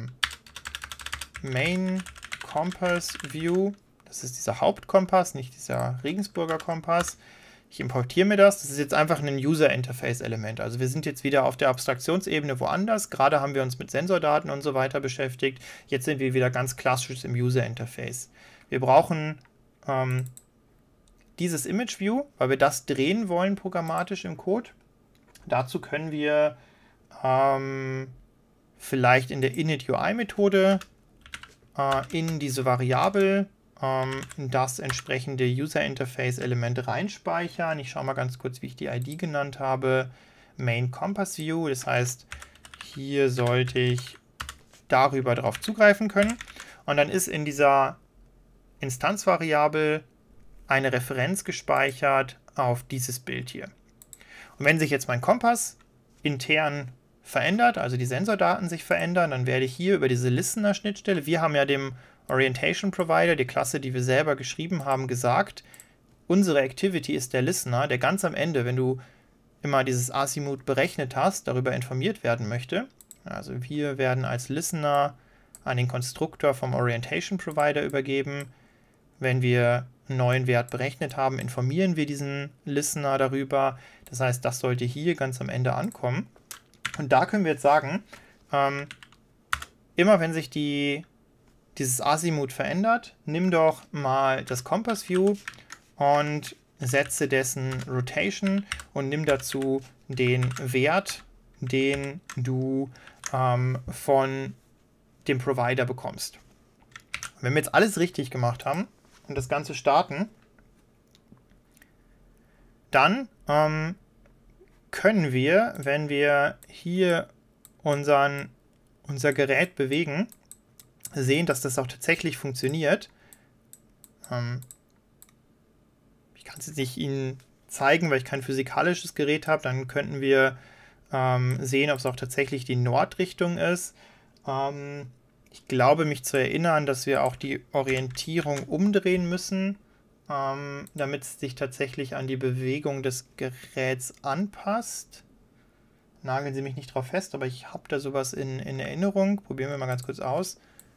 MainCompassView. Das ist dieser Hauptkompass, nicht dieser Regensburger Kompass. Ich importiere mir das. Das ist jetzt einfach ein User-Interface-Element. Also wir sind jetzt wieder auf der Abstraktionsebene woanders. Gerade haben wir uns mit Sensordaten und so weiter beschäftigt. Jetzt sind wir wieder ganz klassisch im User-Interface. Wir brauchen dieses Image-View, weil wir das drehen wollen programmatisch im Code. Dazu können wir vielleicht in der init-UI-Methode in diese Variable das entsprechende User-Interface-Element reinspeichern. Ich schaue mal ganz kurz, wie ich die ID genannt habe. MainCompassView, das heißt, hier sollte ich darüber drauf zugreifen können. Und dann ist in dieser Instanzvariable eine Referenz gespeichert auf dieses Bild hier. Und wenn sich jetzt mein Kompass intern verändert, also die Sensordaten sich verändern, dann werde ich hier über diese Listener-Schnittstelle, wir haben ja dem Orientation Provider, die Klasse, die wir selber geschrieben haben, gesagt, unsere Activity ist der Listener, der ganz am Ende, wenn du immer dieses Azimuth berechnet hast, darüber informiert werden möchte. Also wir werden als Listener an den Konstruktor vom Orientation Provider übergeben. Wenn wir einen neuen Wert berechnet haben, informieren wir diesen Listener darüber. Das heißt, das sollte hier ganz am Ende ankommen. Und da können wir jetzt sagen, immer wenn sich dieses Azimuth verändert, nimm doch mal das Compass View und setze dessen Rotation und nimm dazu den Wert, den du von dem Provider bekommst. Wenn wir jetzt alles richtig gemacht haben und das Ganze starten, dann können wir, wenn wir hier unser Gerät bewegen, sehen, dass das auch tatsächlich funktioniert. Ich kann es jetzt nicht Ihnen zeigen, weil ich kein physikalisches Gerät habe. Dann könnten wir sehen, ob es auch tatsächlich die Nordrichtung ist. Ich glaube, mich zu erinnern, dass wir auch die Orientierung umdrehen müssen, damit es sich tatsächlich an die Bewegung des Geräts anpasst. nageln Sie mich nicht drauf fest, aber ich habe da sowas in Erinnerung. Probieren wir mal ganz kurz aus.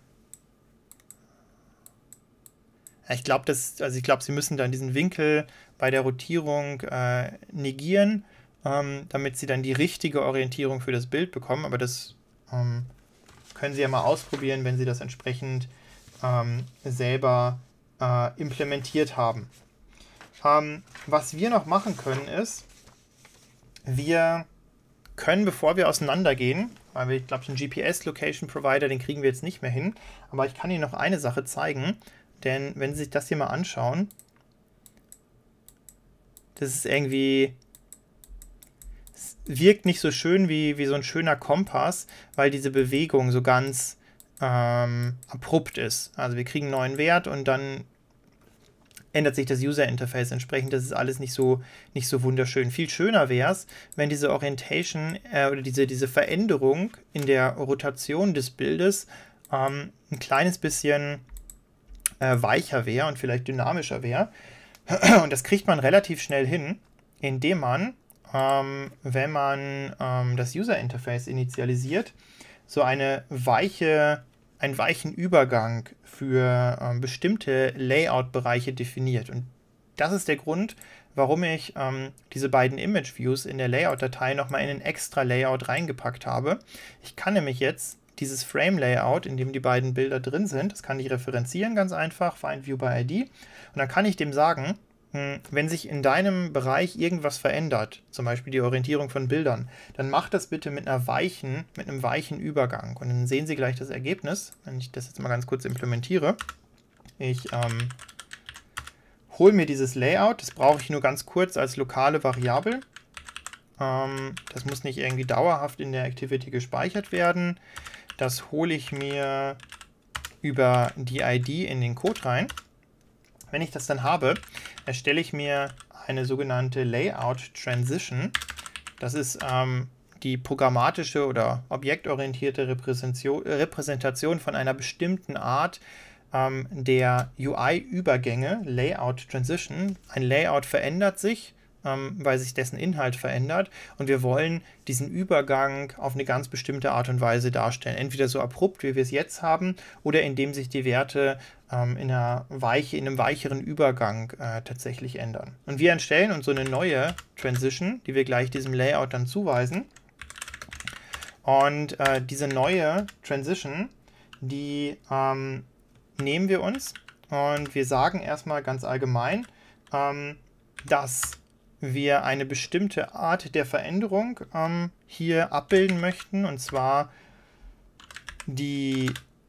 Ja, ich glaube, Sie müssen dann diesen Winkel bei der Rotierung negieren, damit Sie dann die richtige Orientierung für das Bild bekommen. Aber das können Sie ja mal ausprobieren, wenn Sie das entsprechend selber implementiert haben. Was wir noch machen können ist, wir können, bevor wir auseinandergehen, weil ich glaube, den GPS-Location-Provider, den kriegen wir jetzt nicht mehr hin, aber ich kann Ihnen noch eine Sache zeigen, denn wenn Sie sich das hier mal anschauen, das ist irgendwie, es wirkt nicht so schön wie so ein schöner Kompass, weil diese Bewegung so ganz abrupt ist. Also wir kriegen einen neuen Wert und dann ändert sich das User-Interface entsprechend. Das ist alles nicht so wunderschön. Viel schöner wäre es, wenn diese Orientation oder diese Veränderung in der Rotation des Bildes ein kleines bisschen weicher wäre und vielleicht dynamischer wäre. Und das kriegt man relativ schnell hin, indem man, wenn man das User-Interface initialisiert, so einen weichen Übergang für bestimmte Layout-Bereiche definiert. Und das ist der Grund, warum ich diese beiden Image-Views in der Layout-Datei nochmal in ein extra Layout reingepackt habe. Ich kann nämlich jetzt dieses Frame-Layout, in dem die beiden Bilder drin sind, das kann ich referenzieren ganz einfach, Find View by ID. Und dann kann ich dem sagen, wenn sich in deinem Bereich irgendwas verändert, zum Beispiel die Orientierung von Bildern, dann mach das bitte mit einem weichen Übergang. Und dann sehen Sie gleich das Ergebnis, wenn ich das jetzt mal ganz kurz implementiere. Ich hole mir dieses Layout, das brauche ich nur ganz kurz als lokale Variable. Das muss nicht irgendwie dauerhaft in der Activity gespeichert werden. Das hole ich mir über die ID in den Code rein. Wenn ich das dann habe, erstelle ich mir eine sogenannte Layout Transition. Das ist die programmatische oder objektorientierte Repräsentation von einer bestimmten Art der UI-Übergänge, Layout Transition. Ein Layout verändert sich, weil sich dessen Inhalt verändert und wir wollen diesen Übergang auf eine ganz bestimmte Art und Weise darstellen. Entweder so abrupt, wie wir es jetzt haben, oder indem sich die Werte in einem weicheren Übergang tatsächlich ändern. Und wir erstellen uns so eine neue Transition, die wir gleich diesem Layout dann zuweisen. Und diese neue Transition, die nehmen wir uns und wir sagen erstmal ganz allgemein, dass wir eine bestimmte Art der Veränderung hier abbilden möchten, und zwar die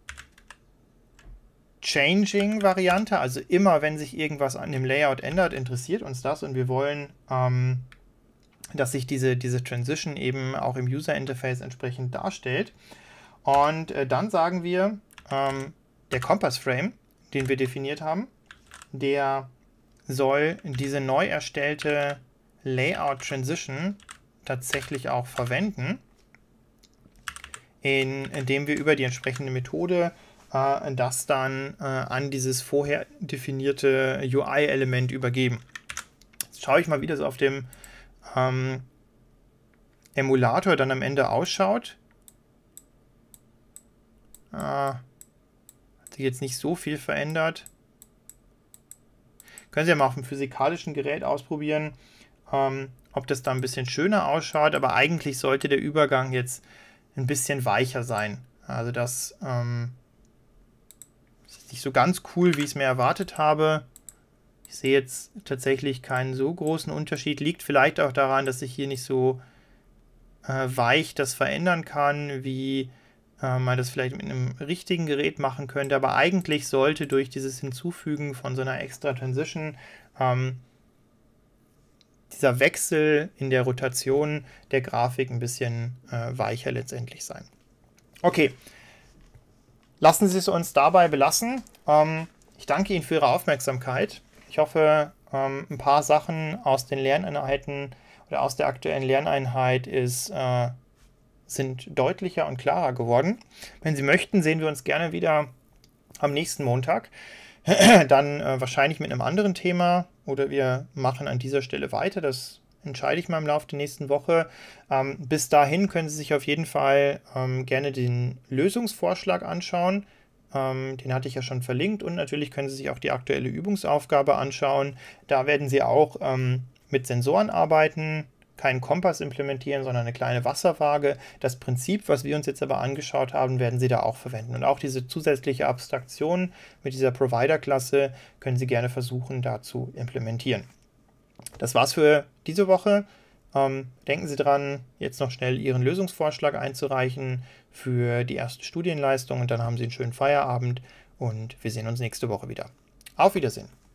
Changing-Variante, also immer wenn sich irgendwas an dem Layout ändert, interessiert uns das und wir wollen, dass sich diese Transition eben auch im User-Interface entsprechend darstellt. Und dann sagen wir, der Compass-Frame, den wir definiert haben, der soll diese neu erstellte Layout Transition tatsächlich auch verwenden, indem wir über die entsprechende Methode das dann an dieses vorher definierte UI-Element übergeben. Jetzt schaue ich mal, wie das auf dem Emulator dann am Ende ausschaut. Hat sich jetzt nicht so viel verändert. Können Sie ja mal auf dem physikalischen Gerät ausprobieren, ob das da ein bisschen schöner ausschaut, aber eigentlich sollte der Übergang jetzt ein bisschen weicher sein. Also das ist nicht so ganz cool, wie ich es mir erwartet habe. Ich sehe jetzt tatsächlich keinen so großen Unterschied. Liegt vielleicht auch daran, dass ich hier nicht so weich das verändern kann, wie man das vielleicht mit einem richtigen Gerät machen könnte, aber eigentlich sollte durch dieses Hinzufügen von so einer extra Transition dieser Wechsel in der Rotation der Grafik ein bisschen weicher letztendlich sein. Okay, lassen Sie es uns dabei belassen. Ich danke Ihnen für Ihre Aufmerksamkeit. Ich hoffe, ein paar Sachen aus den Lerneinheiten oder aus der aktuellen Lerneinheit sind deutlicher und klarer geworden. Wenn Sie möchten, sehen wir uns gerne wieder am nächsten Montag. Dann wahrscheinlich mit einem anderen Thema oder wir machen an dieser Stelle weiter. Das entscheide ich mal im Laufe der nächsten Woche. Bis dahin können Sie sich auf jeden Fall gerne den Lösungsvorschlag anschauen. Den hatte ich ja schon verlinkt, und natürlich können Sie sich auch die aktuelle Übungsaufgabe anschauen. Da werden Sie auch mit Sensoren arbeiten, keinen Kompass implementieren, sondern eine kleine Wasserwaage. Das Prinzip, was wir uns jetzt aber angeschaut haben, werden Sie da auch verwenden. Und auch diese zusätzliche Abstraktion mit dieser Provider-Klasse können Sie gerne versuchen, da zu implementieren. Das war's für diese Woche. Denken Sie dran, jetzt noch schnell Ihren Lösungsvorschlag einzureichen für die erste Studienleistung, und dann haben Sie einen schönen Feierabend und wir sehen uns nächste Woche wieder. Auf Wiedersehen!